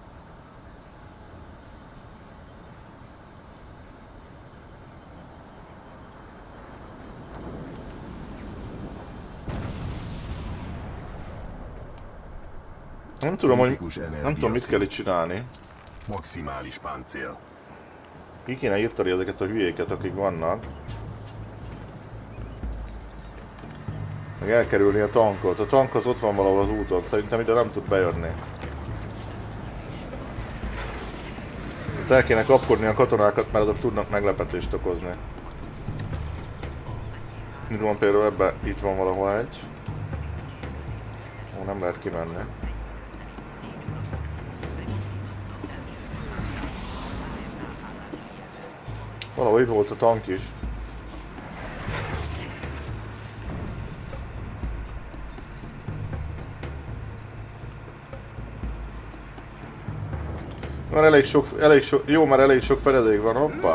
Nem tudom, hogy nem tudom, mit kell itt csinálni. Maximális páncél. Ki kéne írtani ezeket a hülyéket, akik vannak. Meg elkerülni a tankot. A tank az ott van valahol az úton, szerintem ide nem tud bejönni. El kéne kapkodni a katonákat, mert azok tudnak meglepetést okozni. Itt van például ebben, itt van valahol egy. Ó, nem lehet kimenni. Valahol itt volt a tank is. Már elég sok, jó, már elég sok fedezék van, hoppá.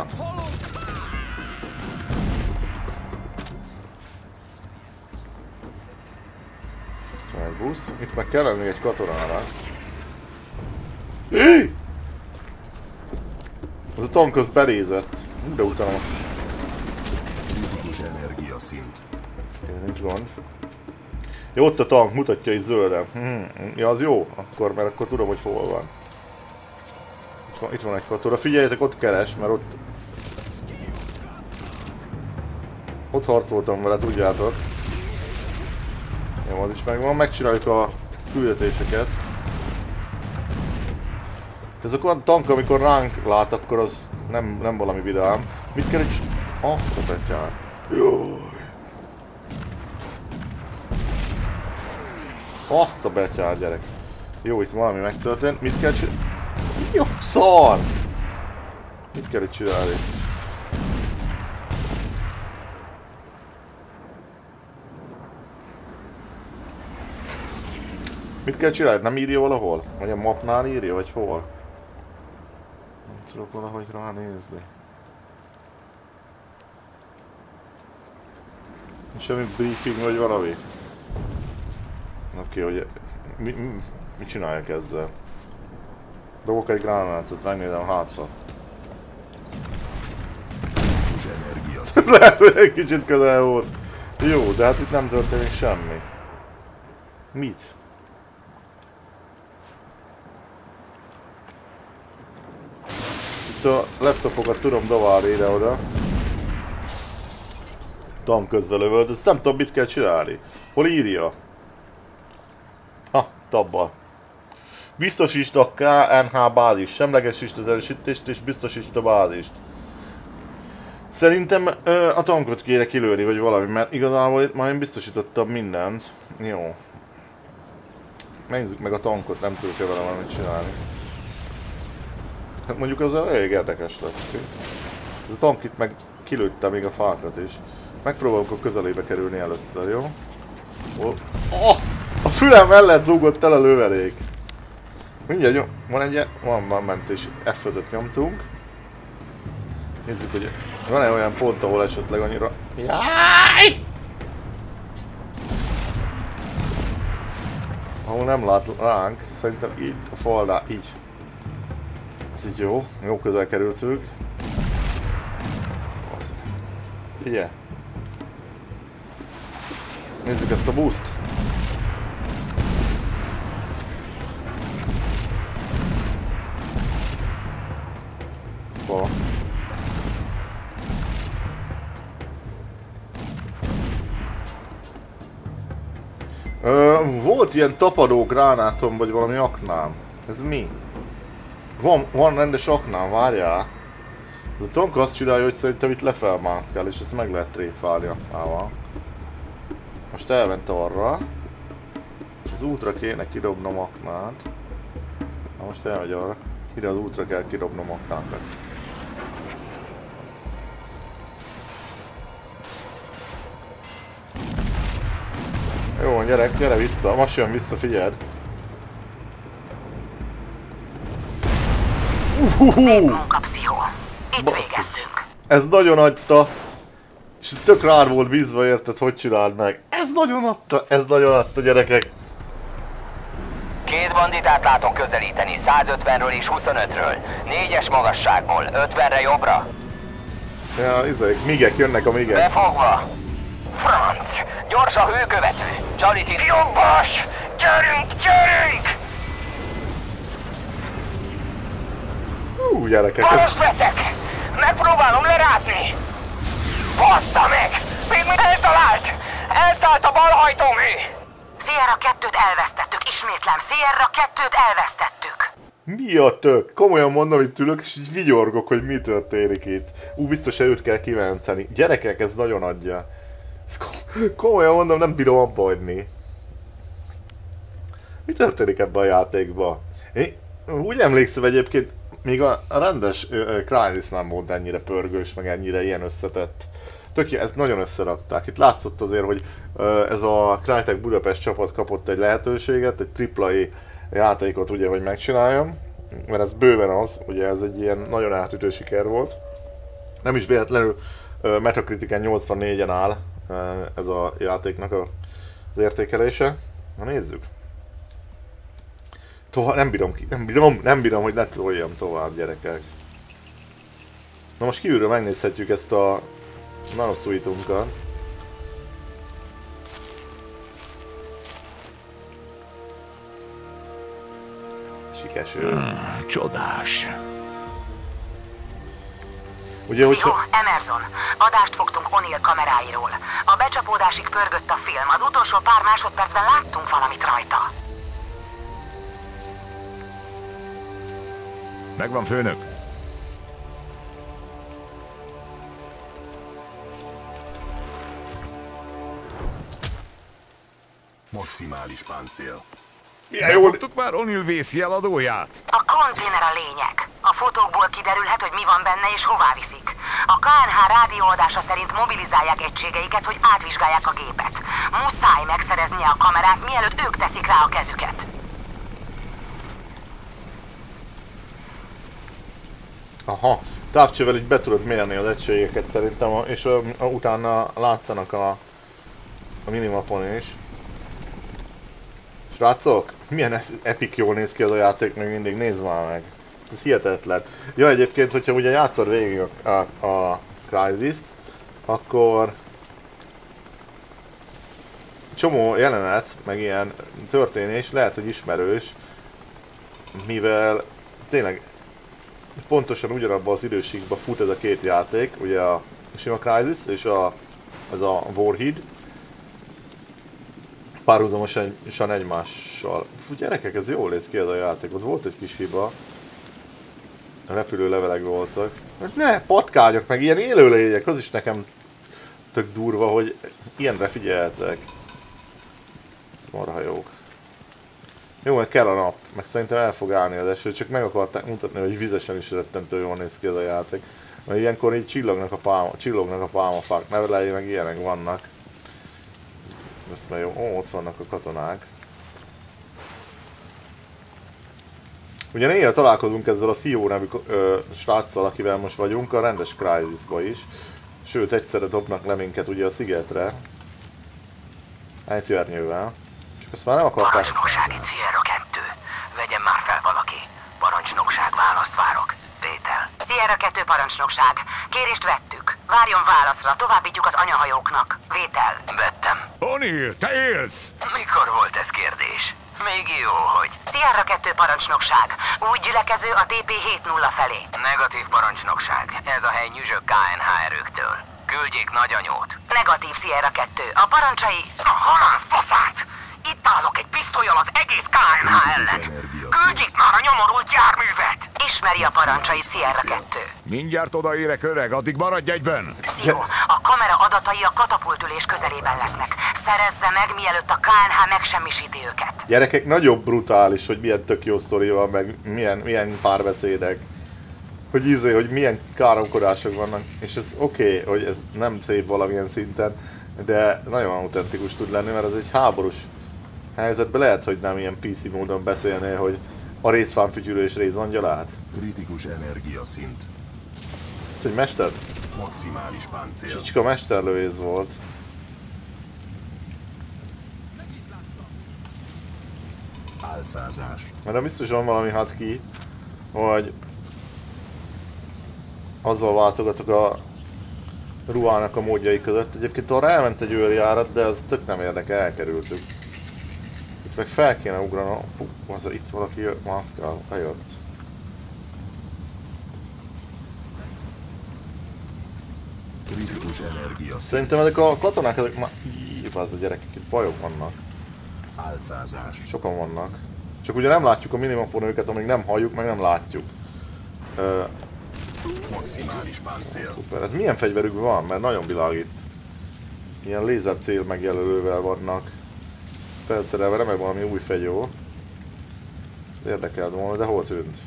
Egy busz, itt meg kell lenni egy katonának. Hé! Az a tank az belézett. De utána. Kritikus energiaszint. Nincs gond. Jó, ott a tank, mutatja is zölden. Ja, az jó, akkor, mert akkor tudom, hogy hol van. Itt van egy katona. Figyeljetek, ott keres, mert ott harcoltam vele, tudjátok. Jó, az is megvan. Megcsináljuk a küldetéseket. Ez a tank, amikor ránk lát, akkor az nem valami vidám. Mit kell itt? Azt a betyár. Jaj. Azt a betyár, gyerek. Jó, itt valami megtörtént. Mit kell csinálni? Jó, szar! Mit kell itt csinálni? Mit kell csinálni? Nem írja valahol? Vagy a mapnál írja, vagy hol? Nem tudok valahogy ránézni. Semmi briefing vagy valami? Oké, hogy mit csináljak ezzel? Dobok egy gránátot, megnézem hátra. Ez lehet, hogy egy kicsit közel volt. Jó, de hát itt nem történik semmi. Mit? Itt a laptopokat tudom dobálni ide-oda. Tank közben lövöld, ezt nem tudom, mit kell csinálni. Hol írja? Ha, tabbal. Biztosítsd a KNH bázist, semlegesítsd az erősítést és biztosítsd a bázist. Szerintem a tankot kéne kilőni, vagy valami, mert igazából itt már én biztosítottam mindent. Jó. Nézzük meg a tankot, nem tudok vele valamit csinálni. Hát mondjuk az elég érdekes lesz. Ez a tank itt meg kilőtte még a fákat is. Megpróbálok a közelébe kerülni először, jó? Oh! A fülem mellett dugott el a lövedék. Mindjárt van mentés, F5-öt nyomtunk. Nézzük, hogy van-e olyan pont, ahol esetleg annyira... Jaj! Ahol nem lát ránk, szerintem itt a falnál, így. Ez így jó, jó közel kerültünk. Figyelj! Nézzük ezt a boost! Volt ilyen tapadó gránátom, vagy valami aknám. Ez mi? Van rendes aknám, várjál. A tank azt csinálja, hogy szerintem itt lefelmászkál, és ezt meg lehet tréfálni aknával. Most elment arra. Az útra kéne kidobnom aknát. Na most elmegy arra. Ide az útra kell kidobnom aknákat. Jó, gyere vissza. Most jön vissza, figyeld. Szép munka, Pszichó. Itt végeztünk. Ez nagyon adta. És tök rár volt bízva, érted, hogy csináld meg. Ez nagyon adta, gyerekek. Két banditát látok közelíteni, 150-ről és 25-ről. 4-es magasságból, 50-re jobbra. Ja, migek, jönnek a migek. Befogva. Franc, gyors a hőkövető. Csalit itt jobbas! Gyerünk! Gyerekek, ez... Most veszek! Megpróbálom lerázni! Bassza meg! Még eltalált! Elszállt a bal hajtómű! Sierra 2-t elvesztettük, ismétlem, Sierra 2-t elvesztettük. Mi a tök? Komolyan mondom, itt ülök, és így vigyorgok, hogy mi történik itt. Biztos őt kell kimenteni. Gyerekek, ez nagyon adja. Komolyan mondom, nem bírom abba hagyni. Mi történik ebben a játékban? Én úgy emlékszem egyébként, még a rendes Crysis nem volt ennyire pörgős, meg ennyire ilyen összetett. Ezt nagyon összerakták. Itt látszott azért, hogy ez a Crytek Budapest csapat kapott egy lehetőséget, egy AAA játékot ugye, hogy megcsináljam. Mert ez bőven az, ugye ez egy ilyen nagyon átütő siker volt. Nem is véletlenül Metacritiken 84-en áll ez a játéknak az értékelése. Na nézzük. Nem bírom, hogy ne toljam tovább, gyerekek. Na most kívülről megnézhetjük ezt a nanosuitunkat. Sikeső. Csodás. Ugye, Pszichó, Emerson, adást fogtunk O'Neill kameráiról. A becsapódásig pörgött a film, az utolsó pár másodpercben láttunk valamit rajta. Megvan, főnök. Maximális páncél. Befogtuk már O'Neill vészjeladóját? A konténer a lényeg. A fotókból kiderülhet, hogy mi van benne és hová viszik. A KNH rádióadása szerint mobilizálják egységeiket, hogy átvizsgálják a gépet. Muszáj megszereznie a kamerát, mielőtt ők teszik rá a kezüket. Aha, távcsővel így be tudod mérni az egységeket szerintem, és utána látszanak a minimapon is. Srácok, milyen epic jól néz ki az a játék, még mindig, nézd már meg. Ez hihetetlen. Ja, egyébként, hogyha ugye játszod végig a Crysis-t, akkor csomó jelenet, meg ilyen történés lehet, hogy ismerős, mivel tényleg pontosan ugyanabban az időségben fut ez a két játék, ugye a sima Crysis és ez a Warhead. Párhuzamosan egymással. Fú, gyerekek, ez jól néz ki ez a játék, ott volt egy kis hiba. A repülő levelek voltak. Ne, patkányok, meg ilyen élőlények, az is nekem tök durva, hogy ilyenre figyeltek. Marha jók. Jó, meg kell a nap, meg szerintem el fog állni az eső, csak meg akarták mutatni, hogy vizesen is rettentő jól néz ki ez a játék. Mert ilyenkor így csillognak a pálmafák, nevelei meg ilyenek vannak. Ezt már jó, ott vannak a katonák. Ugye néha találkozunk ezzel a CEO nevű sráccal, akivel most vagyunk, a rendes Crysis-ba is. Sőt, egyszerre dobnak le minket ugye a szigetre. Ejtőernyővel. Csak ezt már nem akarták. Parancsnokság itt Sierra 2. Vegyen már fel valaki. Parancsnokság, választ várok. Péter. Sierra 2 parancsnokság. Kérést vettük. Várjon válaszra, továbbítjuk az anyahajóknak. Vétel. Vettem. O'Neill, te élsz! Mikor volt ez kérdés? Még jó, hogy... Sierra 2 parancsnokság. Új gyülekező a TP-7-0 felé. Negatív parancsnokság. Ez a hely nyüzsög KNH erőktől. Küldjék nagyanyót. Negatív Sierra 2. A parancsai... A halál faszát! Itt állok egy pisztollyal az egész KNH ellen. Küldjék már a nyomorult járművet! Ismeri a parancsai Sierra 2. Mindjárt odaérek, öreg, addig maradj egyben! Jó, a kamera adatai a katapultülés közelében lesznek. Szerezze meg, mielőtt a KNH megsemmisíti őket. Gyerekek, nagyobb brutális, hogy milyen tök jó sztori van, meg milyen párbeszédek. Hogy milyen káromkodások vannak. És ez oké, hogy ez nem szép valamilyen szinten, De nagyon autentikus tud lenni, mert ez egy háborús helyzetben lehet, hogy nem ilyen PC módon beszélnél, hogy a részfánfütyülő és rézangyalát. Kritikus energiaszint. Ez egy mester? Maximális páncél. Csicska mesterlövész volt. Álcázás. Mert biztos van valami hotkey, hogy azzal váltogatok a ruhának a módjai között. Egyébként arra elment egy őrjárat, de az tök nem érdekel, elkerültük. Itt meg fel kéne ugranom. Itt valaki maszkál, bejött. Kritikus energiaszint. Szerintem ezek a katonák, ezek már... az a gyerekek, itt bajok vannak. Álcázás. Sokan vannak. Csak ugye nem látjuk a minimapon őket, amíg nem halljuk, meg nem látjuk. Maximális páncél. Szuper. Ez milyen fegyverük van? Mert nagyon világít. Ilyen lézer cél megjelölővel vannak felszerelve, nem valami új fegyó. Érdekelt volna, de hol tűnt?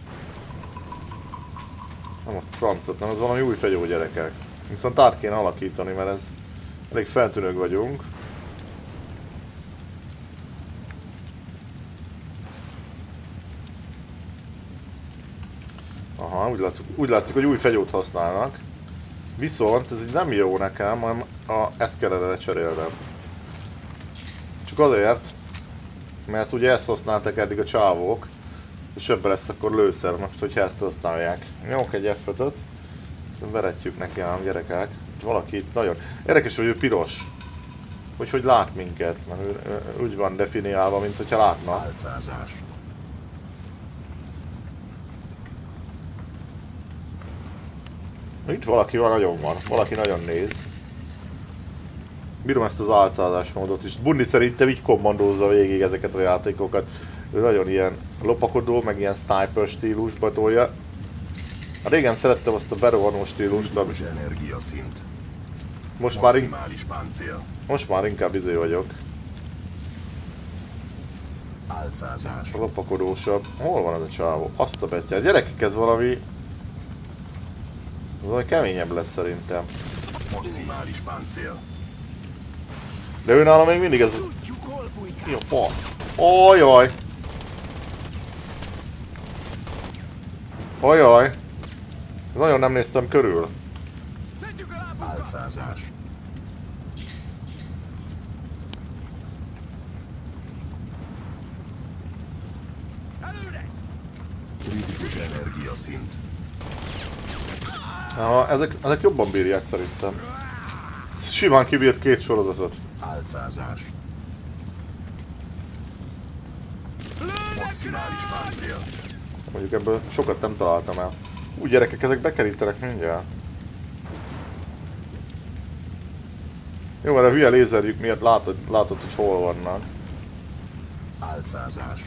Nem a francot, nem, ez valami új fegyó, gyerekek. Viszont át kéne alakítani, mert ez elég feltűnők vagyunk. Aha, úgy látszik, hogy új fegyót használnak. Viszont ez így nem jó nekem, hanem ezt kellene lecserélnem. Csak azért, mert ugye ezt használták eddig a csávók, és ebben lesz akkor lőszer, most hogyha ezt használják. Nyomok egy F5-öt, aztán veretjük neki ám, gyerekek. Valaki itt nagyon... Érdekes, hogy ő piros. Hogy lát minket, mert ő úgy van definiálva, mint hogyha látna. Álcázás. Itt valaki nagyon van, valaki nagyon néz. Bírom ezt az álcázás módot is. Bundi szerintem így kommandózza végig ezeket a játékokat. Ő nagyon ilyen lopakodó, meg ilyen sniper stílusba tolja. Régen szerettem azt a berohanó stílust, de energiaszint. Most már inkább izé vagyok. Álcázás. A lopakodósabb. Hol van ez a csávó? Azt a betyár. Gyerekek, ez valami keményebb lesz szerintem. Maximális páncél. De ő nála még mindig ez... Jó, fa. Ajaj! Ajaj! Nagyon nem néztem körül. Álcázás. Kritikus energiaszint. Aha, ezek jobban bírják szerintem. Simán kibírt 2 sorozatot. Álcázás. Maximális páncél. Mondjuk ebből sokat nem találtam el. Úgy gyerekek, ezek bekerítenek mindjárt. Jó, mert a hülye lézerjük miatt látod, hogy hol vannak. Álcázás.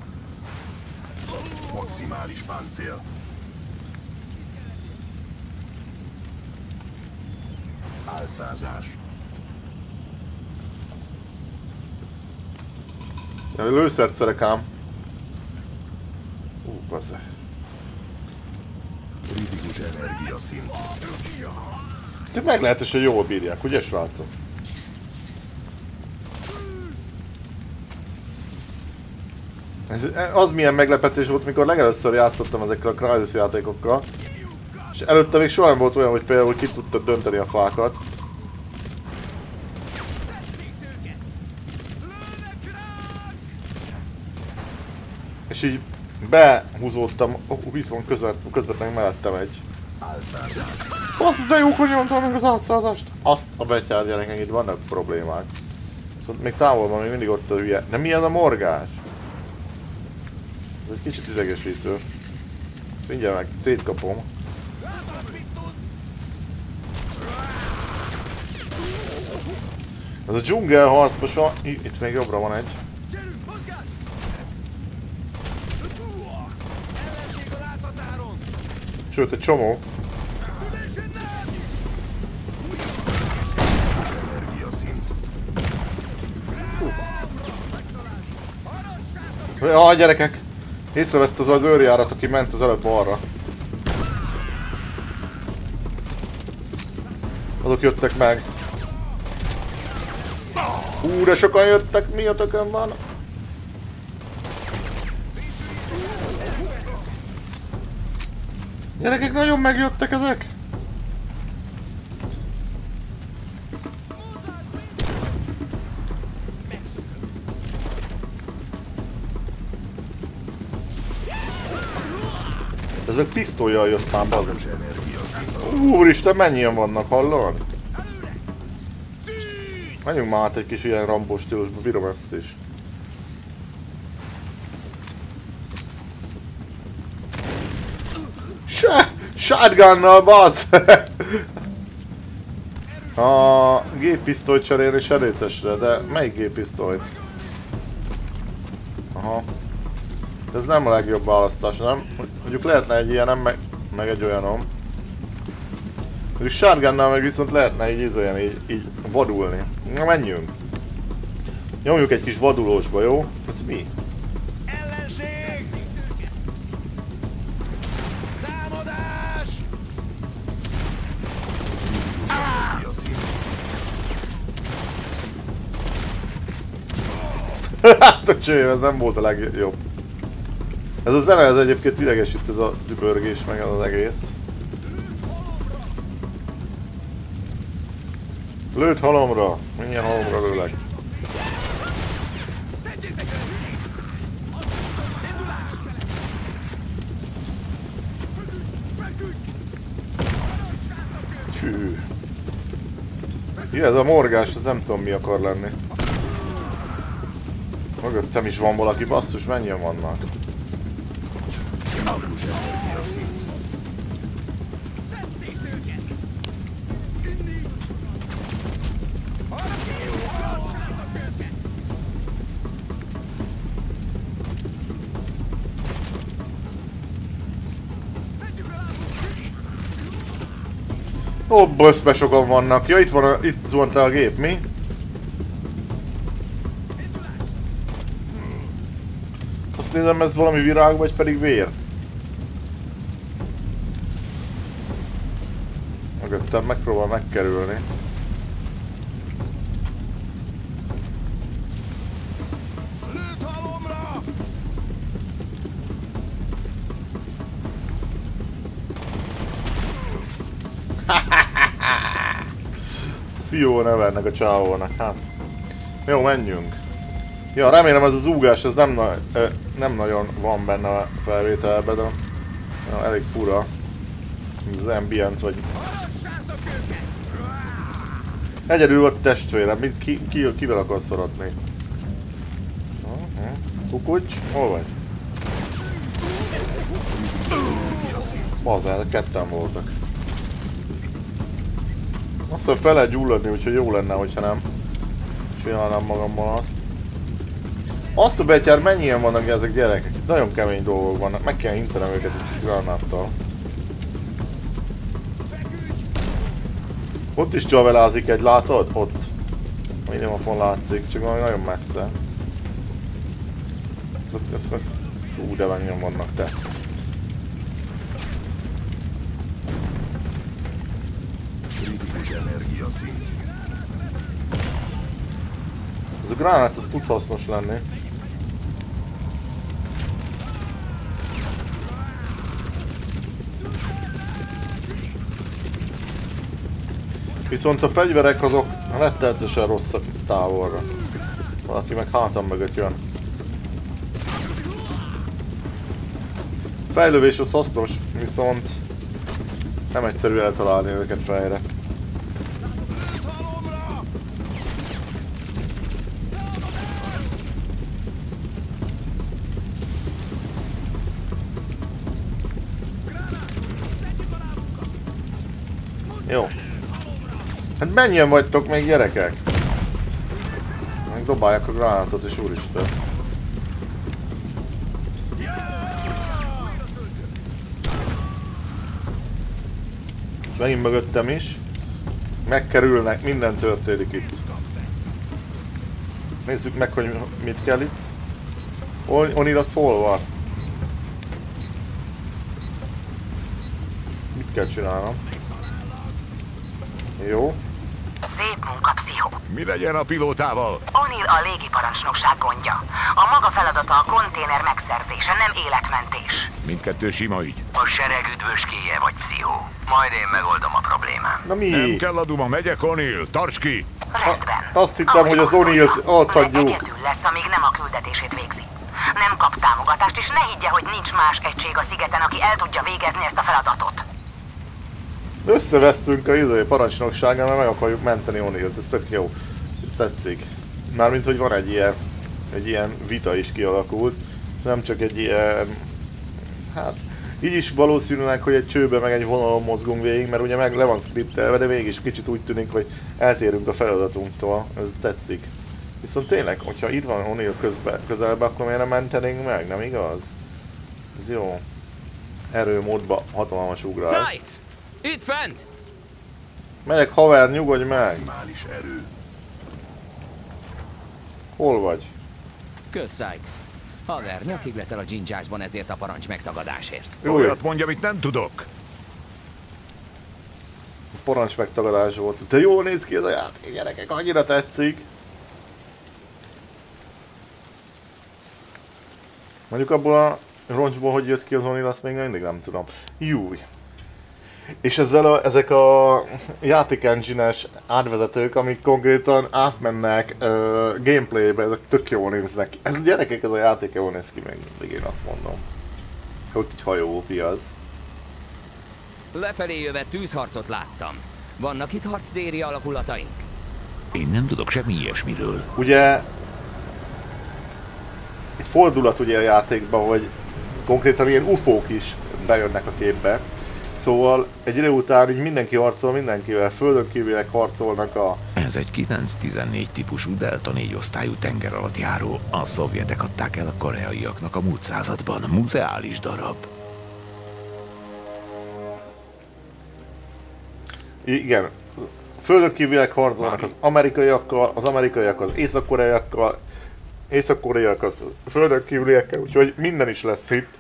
Maximális páncél. Álcázás. Lőszercerek ám. Bazze. Kritikus energiaszint. Ez meglehetős, hogy jól bírják, ugye srácok? Az milyen meglepetés volt, mikor legelőször játszottam ezekkel a Crysis játékokkal. És előtte még soha nem volt olyan, hogy például ki tudtad dönteni a fákat. És így behúzódtam, itt van közvetlenül mellettem egy. Azt de jókor nyomtam meg az átszázást! Azt a betyár, gyerekek, itt vannak problémák. Szóval még távolban még mindig ott a hülye. De mi ez a morgás? Ez egy kicsit idegesítő. Ezt mindjárt meg szétkapom. Ez a dzsungel harcba itt még jobbra van egy. Sőt, egy csomó. Jaj, gyerekek! Észrevett az őrjárat, aki ment az előbb balra. Azok jöttek meg. Hú, de sokan jöttek, mi a tökön van? Gyerekek, nagyon megjöttek ezek! Ezek pisztolyjal jött már, bazd. Úristen, mennyien vannak, hallod? Menjünk már át egy kis ilyen Rambó stílusba, bírom ezt is. Shotgunnal, bazd! A géppisztolyt cserélni serétesre, de melyik géppisztolyt? Aha. Ez nem a legjobb választás, nem? Mondjuk lehetne egy ilyenem, meg egy olyanom. Mondjuk shotgunnal meg viszont lehetne így vadulni. Na menjünk! Nyomjuk egy kis vadulósba, jó? Ez mi? Ellenség! Támadás! Hát a csőm, ez nem volt a legjobb. Ez a zene, ez egyébként idegesít, ez a dübörgés meg az egész. Lőtt halomra! Milyen halomra lőlek? Hű. Ja, ez a morgás, ez nem tudom mi akar lenni. Mögöttem is van valaki, basszus, mennyien vannak? Ó, böszbe sokan vannak. Ja, itt zuhant le a gép, mi? Azt nézem, ez valami virág, vagy pedig vér? Mögöttem megpróbál megkerülni. Szió neve ennek a csávónak, hát. Jó, menjünk. Ja, remélem ez az zúgás, ez nem nagyon van benne a felvételben, de ja, elég fura. Ez az ambient vagy... Egyedül volt testvérem, kivel akarsz szorodni? Kukucs, hol vagy? Bazzál, ketten voltak. Azt mondja, fel lehet gyulladni, úgyhogy jó lenne, hogyha nem csinálnám magammal azt. Azt a betyár, mennyien vannak ezek gyerekek? Itt nagyon kemény dolgok vannak, meg kell intenem őket egy kis granáttal. Ott is csavelázik egy, látod? Ott. A minimafon látszik, csak valami nagyon messze. Ú, de mennyien vannak te. Energiaszint. Ez a gránát, ez tud hasznos lenni. Viszont a fegyverek azok rettenetesen rosszak itt távolra. Valaki meg hátam mögött jön. Fejlővés az hasznos, viszont nem egyszerű eltalálni őket fejre. Jó. Hát mennyien vagytok még gyerekek? Megdobálják a gránátot és úristen. Megint mögöttem is. Megkerülnek, minden történik itt. Nézzük meg, hogy mit kell itt. Onir az hol van? Mit kell csinálnom? Jó. Szép munka, Psziché. Jó. Mi legyen a pilótával? O'Neill a légiparancsnokság gondja. A maga feladata a konténer megszerzése, nem életmentés. Mindkettő sima ügy. A sereg üdvöskéje vagy pszichó. Majd én megoldom a problémát. Na mi? Nem kell a duma, megyek, O'Neill, tarts ki! Rendben. Azt hittem, hogy az O'Neillt ott hagyjuk. Egyedül lesz, amíg nem a küldetését végzi. Nem kap támogatást, és ne higgye, hogy nincs más egység a szigeten, aki el tudja végezni ezt a feladatot. Összevesztünk a parancsnoksággal, mert meg akarjuk menteni O'Neillt, ez tök jó. Ez tetszik. Mármint, hogy van egy ilyen vita is kialakult. Nem csak egy ilyen... Hát... Így is valószínűleg, hogy egy csőbe meg egy vonalon mozgunk végig, mert ugye meg le van skriptelve, de mégis kicsit úgy tűnik, hogy eltérünk a feladatunktól. Ez tetszik. Viszont tényleg, hogyha itt van O'Neill közelben, akkor miért nem mentenénk meg, nem igaz? Ez jó. Erőmódba hatalmas ugrás. Sykes! Itt fent! Megyek, haver, nyugodj meg! Maximális erő. Hol vagy? Kösz, Sykes. Haver, nyakig leszel a dzsindzsásban ezért a parancs megtagadásért. Jó, Olyat mondja, amit nem tudok. parancs megtagadás volt. De jól néz ki ez a játék, gyerekek, annyira tetszik. Mondjuk abból a roncsból, hogy jött ki az O'Neill, azt még mindig nem tudom. Júj. És ezek a játék engine-es átvezetők, amik konkrétan átmennek gameplaybe, ezek tök jól néznek ki. Ez gyerekek, ez a játék jól néz ki még mindig, én azt mondom. Ott egy hajópiac. Lefelé jöve tűzharcot láttam. Vannak itt harcdéri alakulataink? Én nem tudok semmi ilyesmiről. Ugye... Egy fordulat ugye a játékban, hogy konkrétan ilyen ufók is bejönnek a képbe. Szóval egy idő után így mindenki harcol mindenkivel, földön kívüliek harcolnak a... Ez egy 914 típusú Delta 4 osztályú tengeralattjáró. A szovjetek adták el a koreaiaknak a múlt században. Muzeális darab. Igen, földön kívüliek harcolnak az amerikaiakkal, az amerikaiak az észak-koreaiakkal, észak-koreaiak az földön kívüliekkel, úgyhogy minden is lesz itt.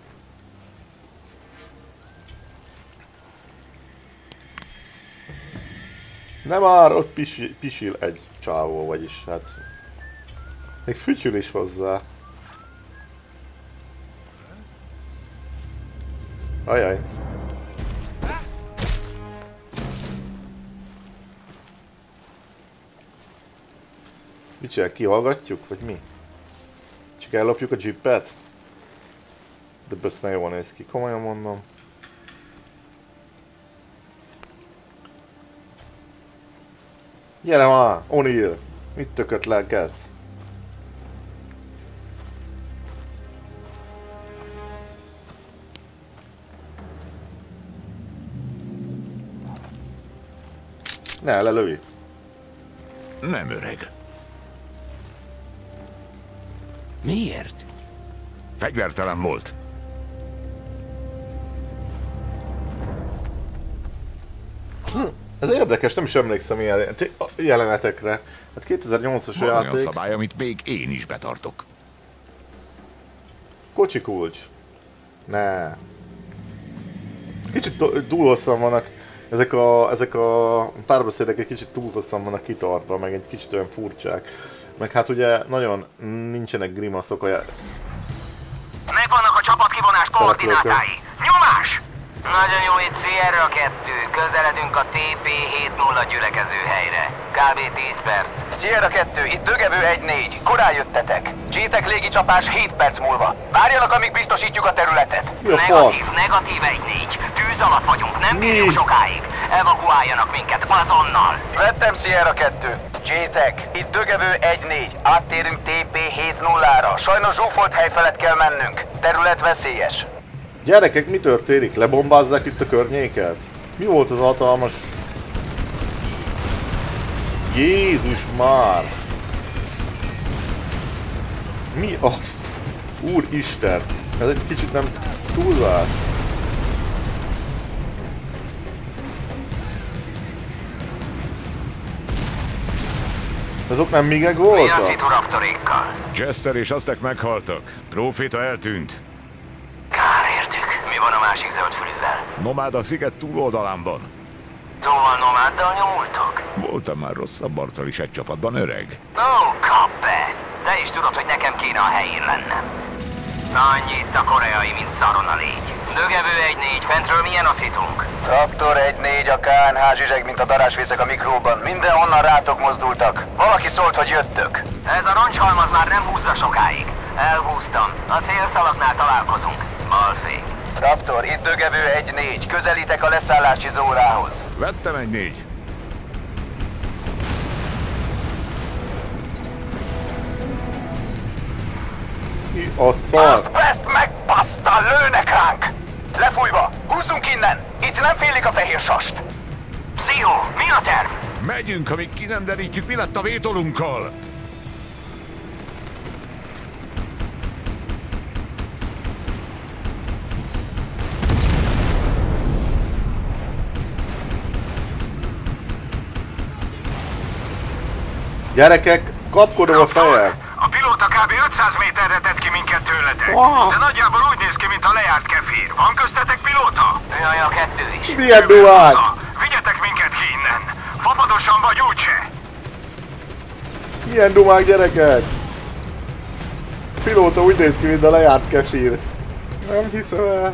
De már ott pisil egy csávó, vagyis hát... Még fütyül is hozzá. Ajaj. Ezt mit csinál? Kihallgatjuk? Vagy mi? Csak ellopjuk a jeepet? De bősz meg jól néz ki, komolyan mondom. Gyere már, O'Neill! Mit tököt lelkedsz? Ne, lelőj! Nem öreg. Miért? Fegyvertelen volt. Ez érdekes, nem is emlékszem ilyen jelenetekre. Hát 2008-as Van olyan játék. szabály, amit még én is betartok. Kocsi kulcs. Ne. Kicsit túl hosszan vannak ezek a párbeszédek, egy kicsit túl hosszan vannak kitartva, meg egy kicsit olyan furcsák. Meg hát ugye nagyon nincsenek grimaszok a Megvannak a csapatkivonás koordinátái. Nyomás! Nagyon jó, itt Sierra 2. Közeledünk a TP-70 gyülekező helyre. Kb. 10 perc. Sierra 2, itt dögevő 1-4. Korán jöttetek. Jétek légicsapás 7 perc múlva. Várjanak, amíg biztosítjuk a területet. Mi a Negatív, fasz? negatív 1-4. Tűz alatt vagyunk, nem bírjuk sokáig. Evakuáljanak minket azonnal. Vettem Sierra 2. Jétek, itt dögevő 1-4. Áttérünk TP-70-ra. Sajnos zsúfolt hely felett kell mennünk. Terület veszélyes. Gyerekek, mi történik? Lebombázzák itt a környéket? Mi volt az hatalmas... Jézus már! Mi a... Úristen! Ez egy kicsit nem túlzás. Azok nem migek Mi a voltak? szitu raptorékkal? Jester és Aztek meghaltak. Próféta eltűnt. Kár értük. Mi van a másik zöldfülűvel? Nomád a sziget túloldalán van. Szóval nomáddal nyomultok? Voltam már rosszabb arccal is egy csapatban, öreg. Ó, kap be! Te is tudod, hogy nekem kéne a helyén lennem. Annyi itt a koreai, mint szaron a légy. Dögevő 1-4, fentről milyen oszítunk? Raptor 1-4, a KNH zsizseg, mint a darásvészek a mikróban. Mindenhonnan rátok mozdultak. Valaki szólt, hogy jöttök. Ez a roncshalmaz már nem húzza sokáig. Elhúztam. A célszalagnál találkozunk. Balfé. Raptor, itt dögevő 1-4, közelítek a leszállási zónához. Vettem egy 4. A szar! Azt megbaszta, lőnek ránk! Lefújva, húzzunk innen! Itt nem félik a fehér sast! Pszichó, mi a terv? Megyünk, amíg ki nem derítjük, mi lett a vétolunkkal. Gyerekek, kapkodom a fejem! A pilóta kb. 500 méterre tett ki minket tőletek. De nagyjából úgy néz ki, mint a lejárt kefír. Van köztetek pilóta? Jaj, a kettő is. Milyen duák! Vigyetek minket ki innen. Fapadosan vagy úgyse. Milyen dumák, gyerekek! Pilóta úgy néz ki, mint a lejárt kesír. Nem hiszem el.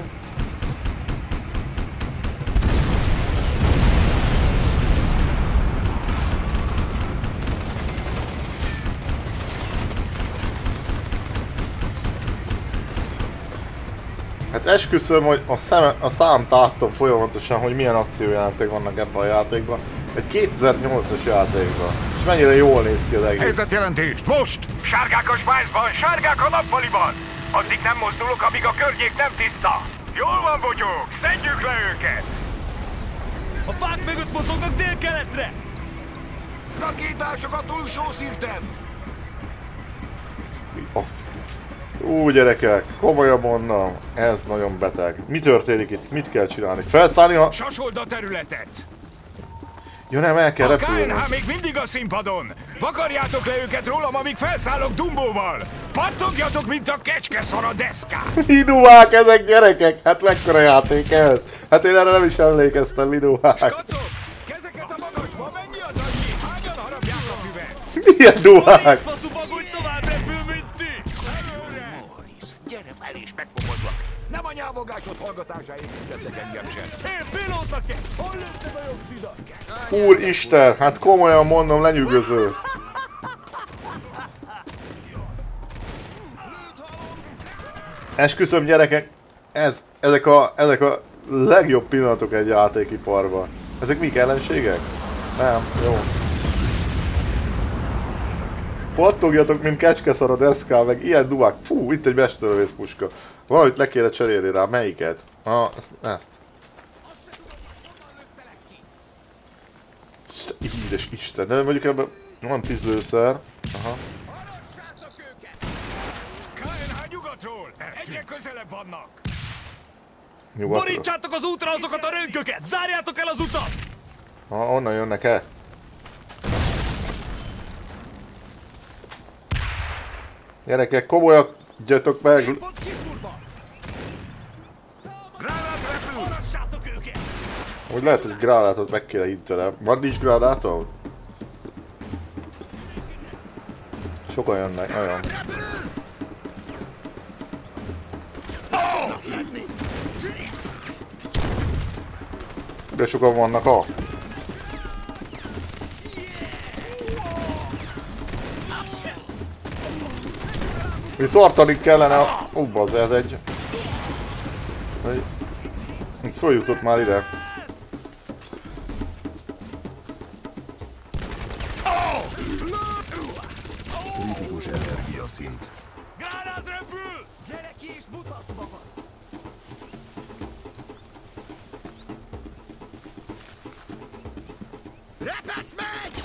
Hát esküszöm, hogy a szám tartom folyamatosan, hogy milyen akciójáték vannak ebben a játékban. Egy 2008-as játékban. És mennyire jól néz ki az egész. Helyzetjelentést, most! Sárgák a spájzban, sárgák a nappaliban. Addig nem mozdulok, amíg a környék nem tiszta. Jól van, bogyók, szedjük le őket. A fák mögött mozognak délkeletre! Rakétások a túlsó szírten. Gyerekek, komolyan mondom, ez nagyon beteg. Mi történik itt? Mit kell csinálni? Felszállni a... Sasold a területet! Jó, nem, el kell A repülni. KNH még mindig a színpadon! Vakarjátok le őket rólam, amíg felszállok Dumbóval! Pattogjatok, mint a kecskeszar a deszkán! Liduvák ezek, gyerekek! Hát mekkora játék ez? Hát én erre nem is emlékeztem, liduvák. Kacok! Kezeket a magasba, mennyi az annyi? Hányan harapják a füvet? Milyen duvák? Faszubagúgy tovább repül, mint ti! Morris, gyere fel és megpofozlak! Nem a nyávogásod hallgatásáért figyeltek engem sem! Én pilótaként! Hol lőtted a jogtidat? Úristen, hát komolyan mondom, lenyűgöző. Esküszöm, gyerekek, ezek a legjobb pillanatok egy játékiparban. Ezek mik, ellenségek? Nem, jó. Pattogjatok, mint kecskeszar a deszkán, meg ilyen duvák. Fú, itt egy mesterlövészpuska. Valahogy le kéne cserélni rá, melyiket? Ezt. Édes Isten, de mondjuk ebben van 10 lőszer. Aha. KNH nyugatról! Egyre közelebb vannak! Nyugatról. Borítsátok az útra azokat a rönköket! Zárjátok el az utat! Onnan jönnek-e? Gyerekek, komolyadjatok meg! Úgy lehet, hogy gránátot meg kéne hintenem. Van nincs gránátom? Sokan jönnek, nagyon. De sokan vannak, ha? Mi tartani kellene a... bazd, ez egy... Ez följutott már ide. Kritikus energiaszint. Gránát repül! Gyere ki és mutasd magad! Repesz megy!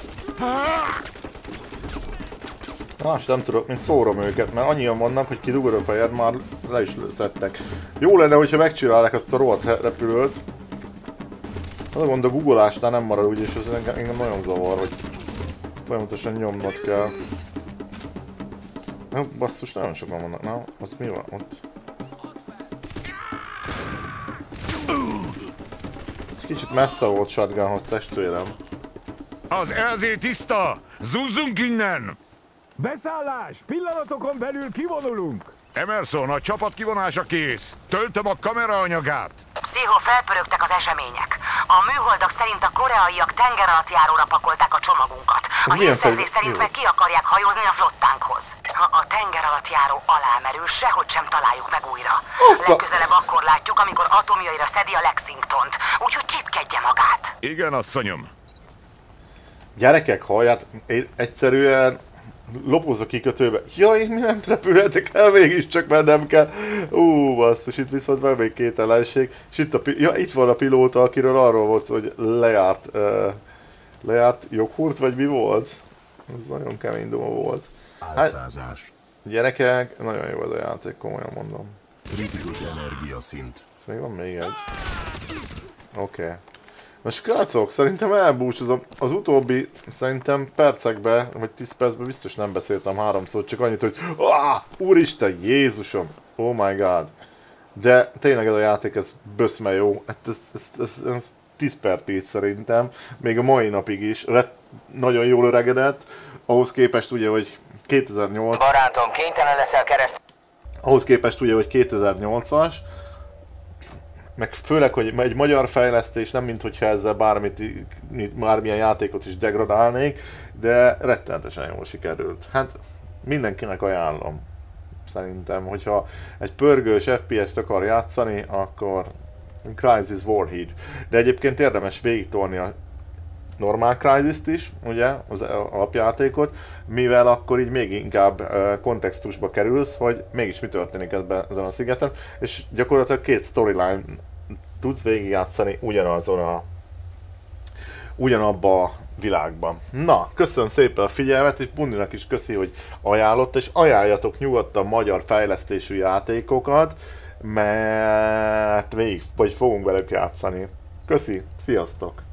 Más nem tudok, mint szórom őket, mert annyian vannak, hogy kidugod a fejed, már le is szedtek. Jó lenne, hogyha megcsinálják ezt a rohadt repülőt. Az a gond, a googolásnál nem marad úgy, és ez engem nagyon zavar, hogy folyamatosan nyomnod kell. Na, basszus, nagyon sokan vannak. Na, az mi van ott? kicsit messze volt shotgunhoz, testvérem. Az LZ tiszta! Zúzzunk innen! Beszállás! Pillanatokon belül kivonulunk! Emerson, a csapat kivonása kész. Töltöm a kameraanyagát. Pszicho, felpörögtek az események. A műholdak szerint a koreaiak tengeralattjáróra pakolták a csomagunkat. A hírszerzés szerint meg ki akarják hajózni a flottánkhoz. Ha a tengeralattjáró alámerül, sehogy sem találjuk meg újra. Legközelebb akkor látjuk, amikor atomjaira szedi a Lexingtont. Úgyhogy csipkedje magát. Igen, asszonyom. Gyerekek, hallját, én egyszerűen lopózok kikötőbe. Jaj, mi nem repülhetek el, mégiscsak mennem kell. Basszus, itt viszont van még két ellenség. És itt van a pilóta, akiről arról volt szó, hogy lejárt joghurt, vagy mi volt? Ez nagyon kemény duma volt. Álcázás. Gyerekek, nagyon jó ez a játék, komolyan mondom. Kritikus energiaszint. Még van még egy. Oké. Most srácok, szerintem elbúcsúzom. Az utóbbi, szerintem percekben, vagy 10 percben biztos nem beszéltem 3 szót, csak annyit, hogy úristen, Jézusom, oh my god. De tényleg ez a játék, ez böszme jó. Ez 10/10 szerintem. Még a mai napig is. Nagyon jól öregedett. Ahhoz képest ugye, hogy 2008... Barátom, kénytelen leszel kereszt... Ahhoz képest ugye, hogy 2008-as. Meg főleg, hogy egy magyar fejlesztés, nem minthogyha ezzel bármilyen játékot is degradálnék, de rettenetesen jól sikerült. Hát mindenkinek ajánlom. Szerintem, hogyha egy pörgős FPS-t akar játszani, akkor Crysis Warhead. De egyébként érdemes végigtolni a normál Crysis-t is, ugye, az alapjátékot, mivel akkor így még inkább kontextusba kerülsz, hogy mégis mi történik ezen a szigeten, és gyakorlatilag 2 storyline tudsz végigjátszani ugyanabba a világban. Na, köszönöm szépen a figyelmet, és Bundinak is köszi, hogy ajánlott, és ajánljatok nyugodtan magyar fejlesztésű játékokat, mert végig, vagy fogunk velük játszani. Köszi, sziasztok!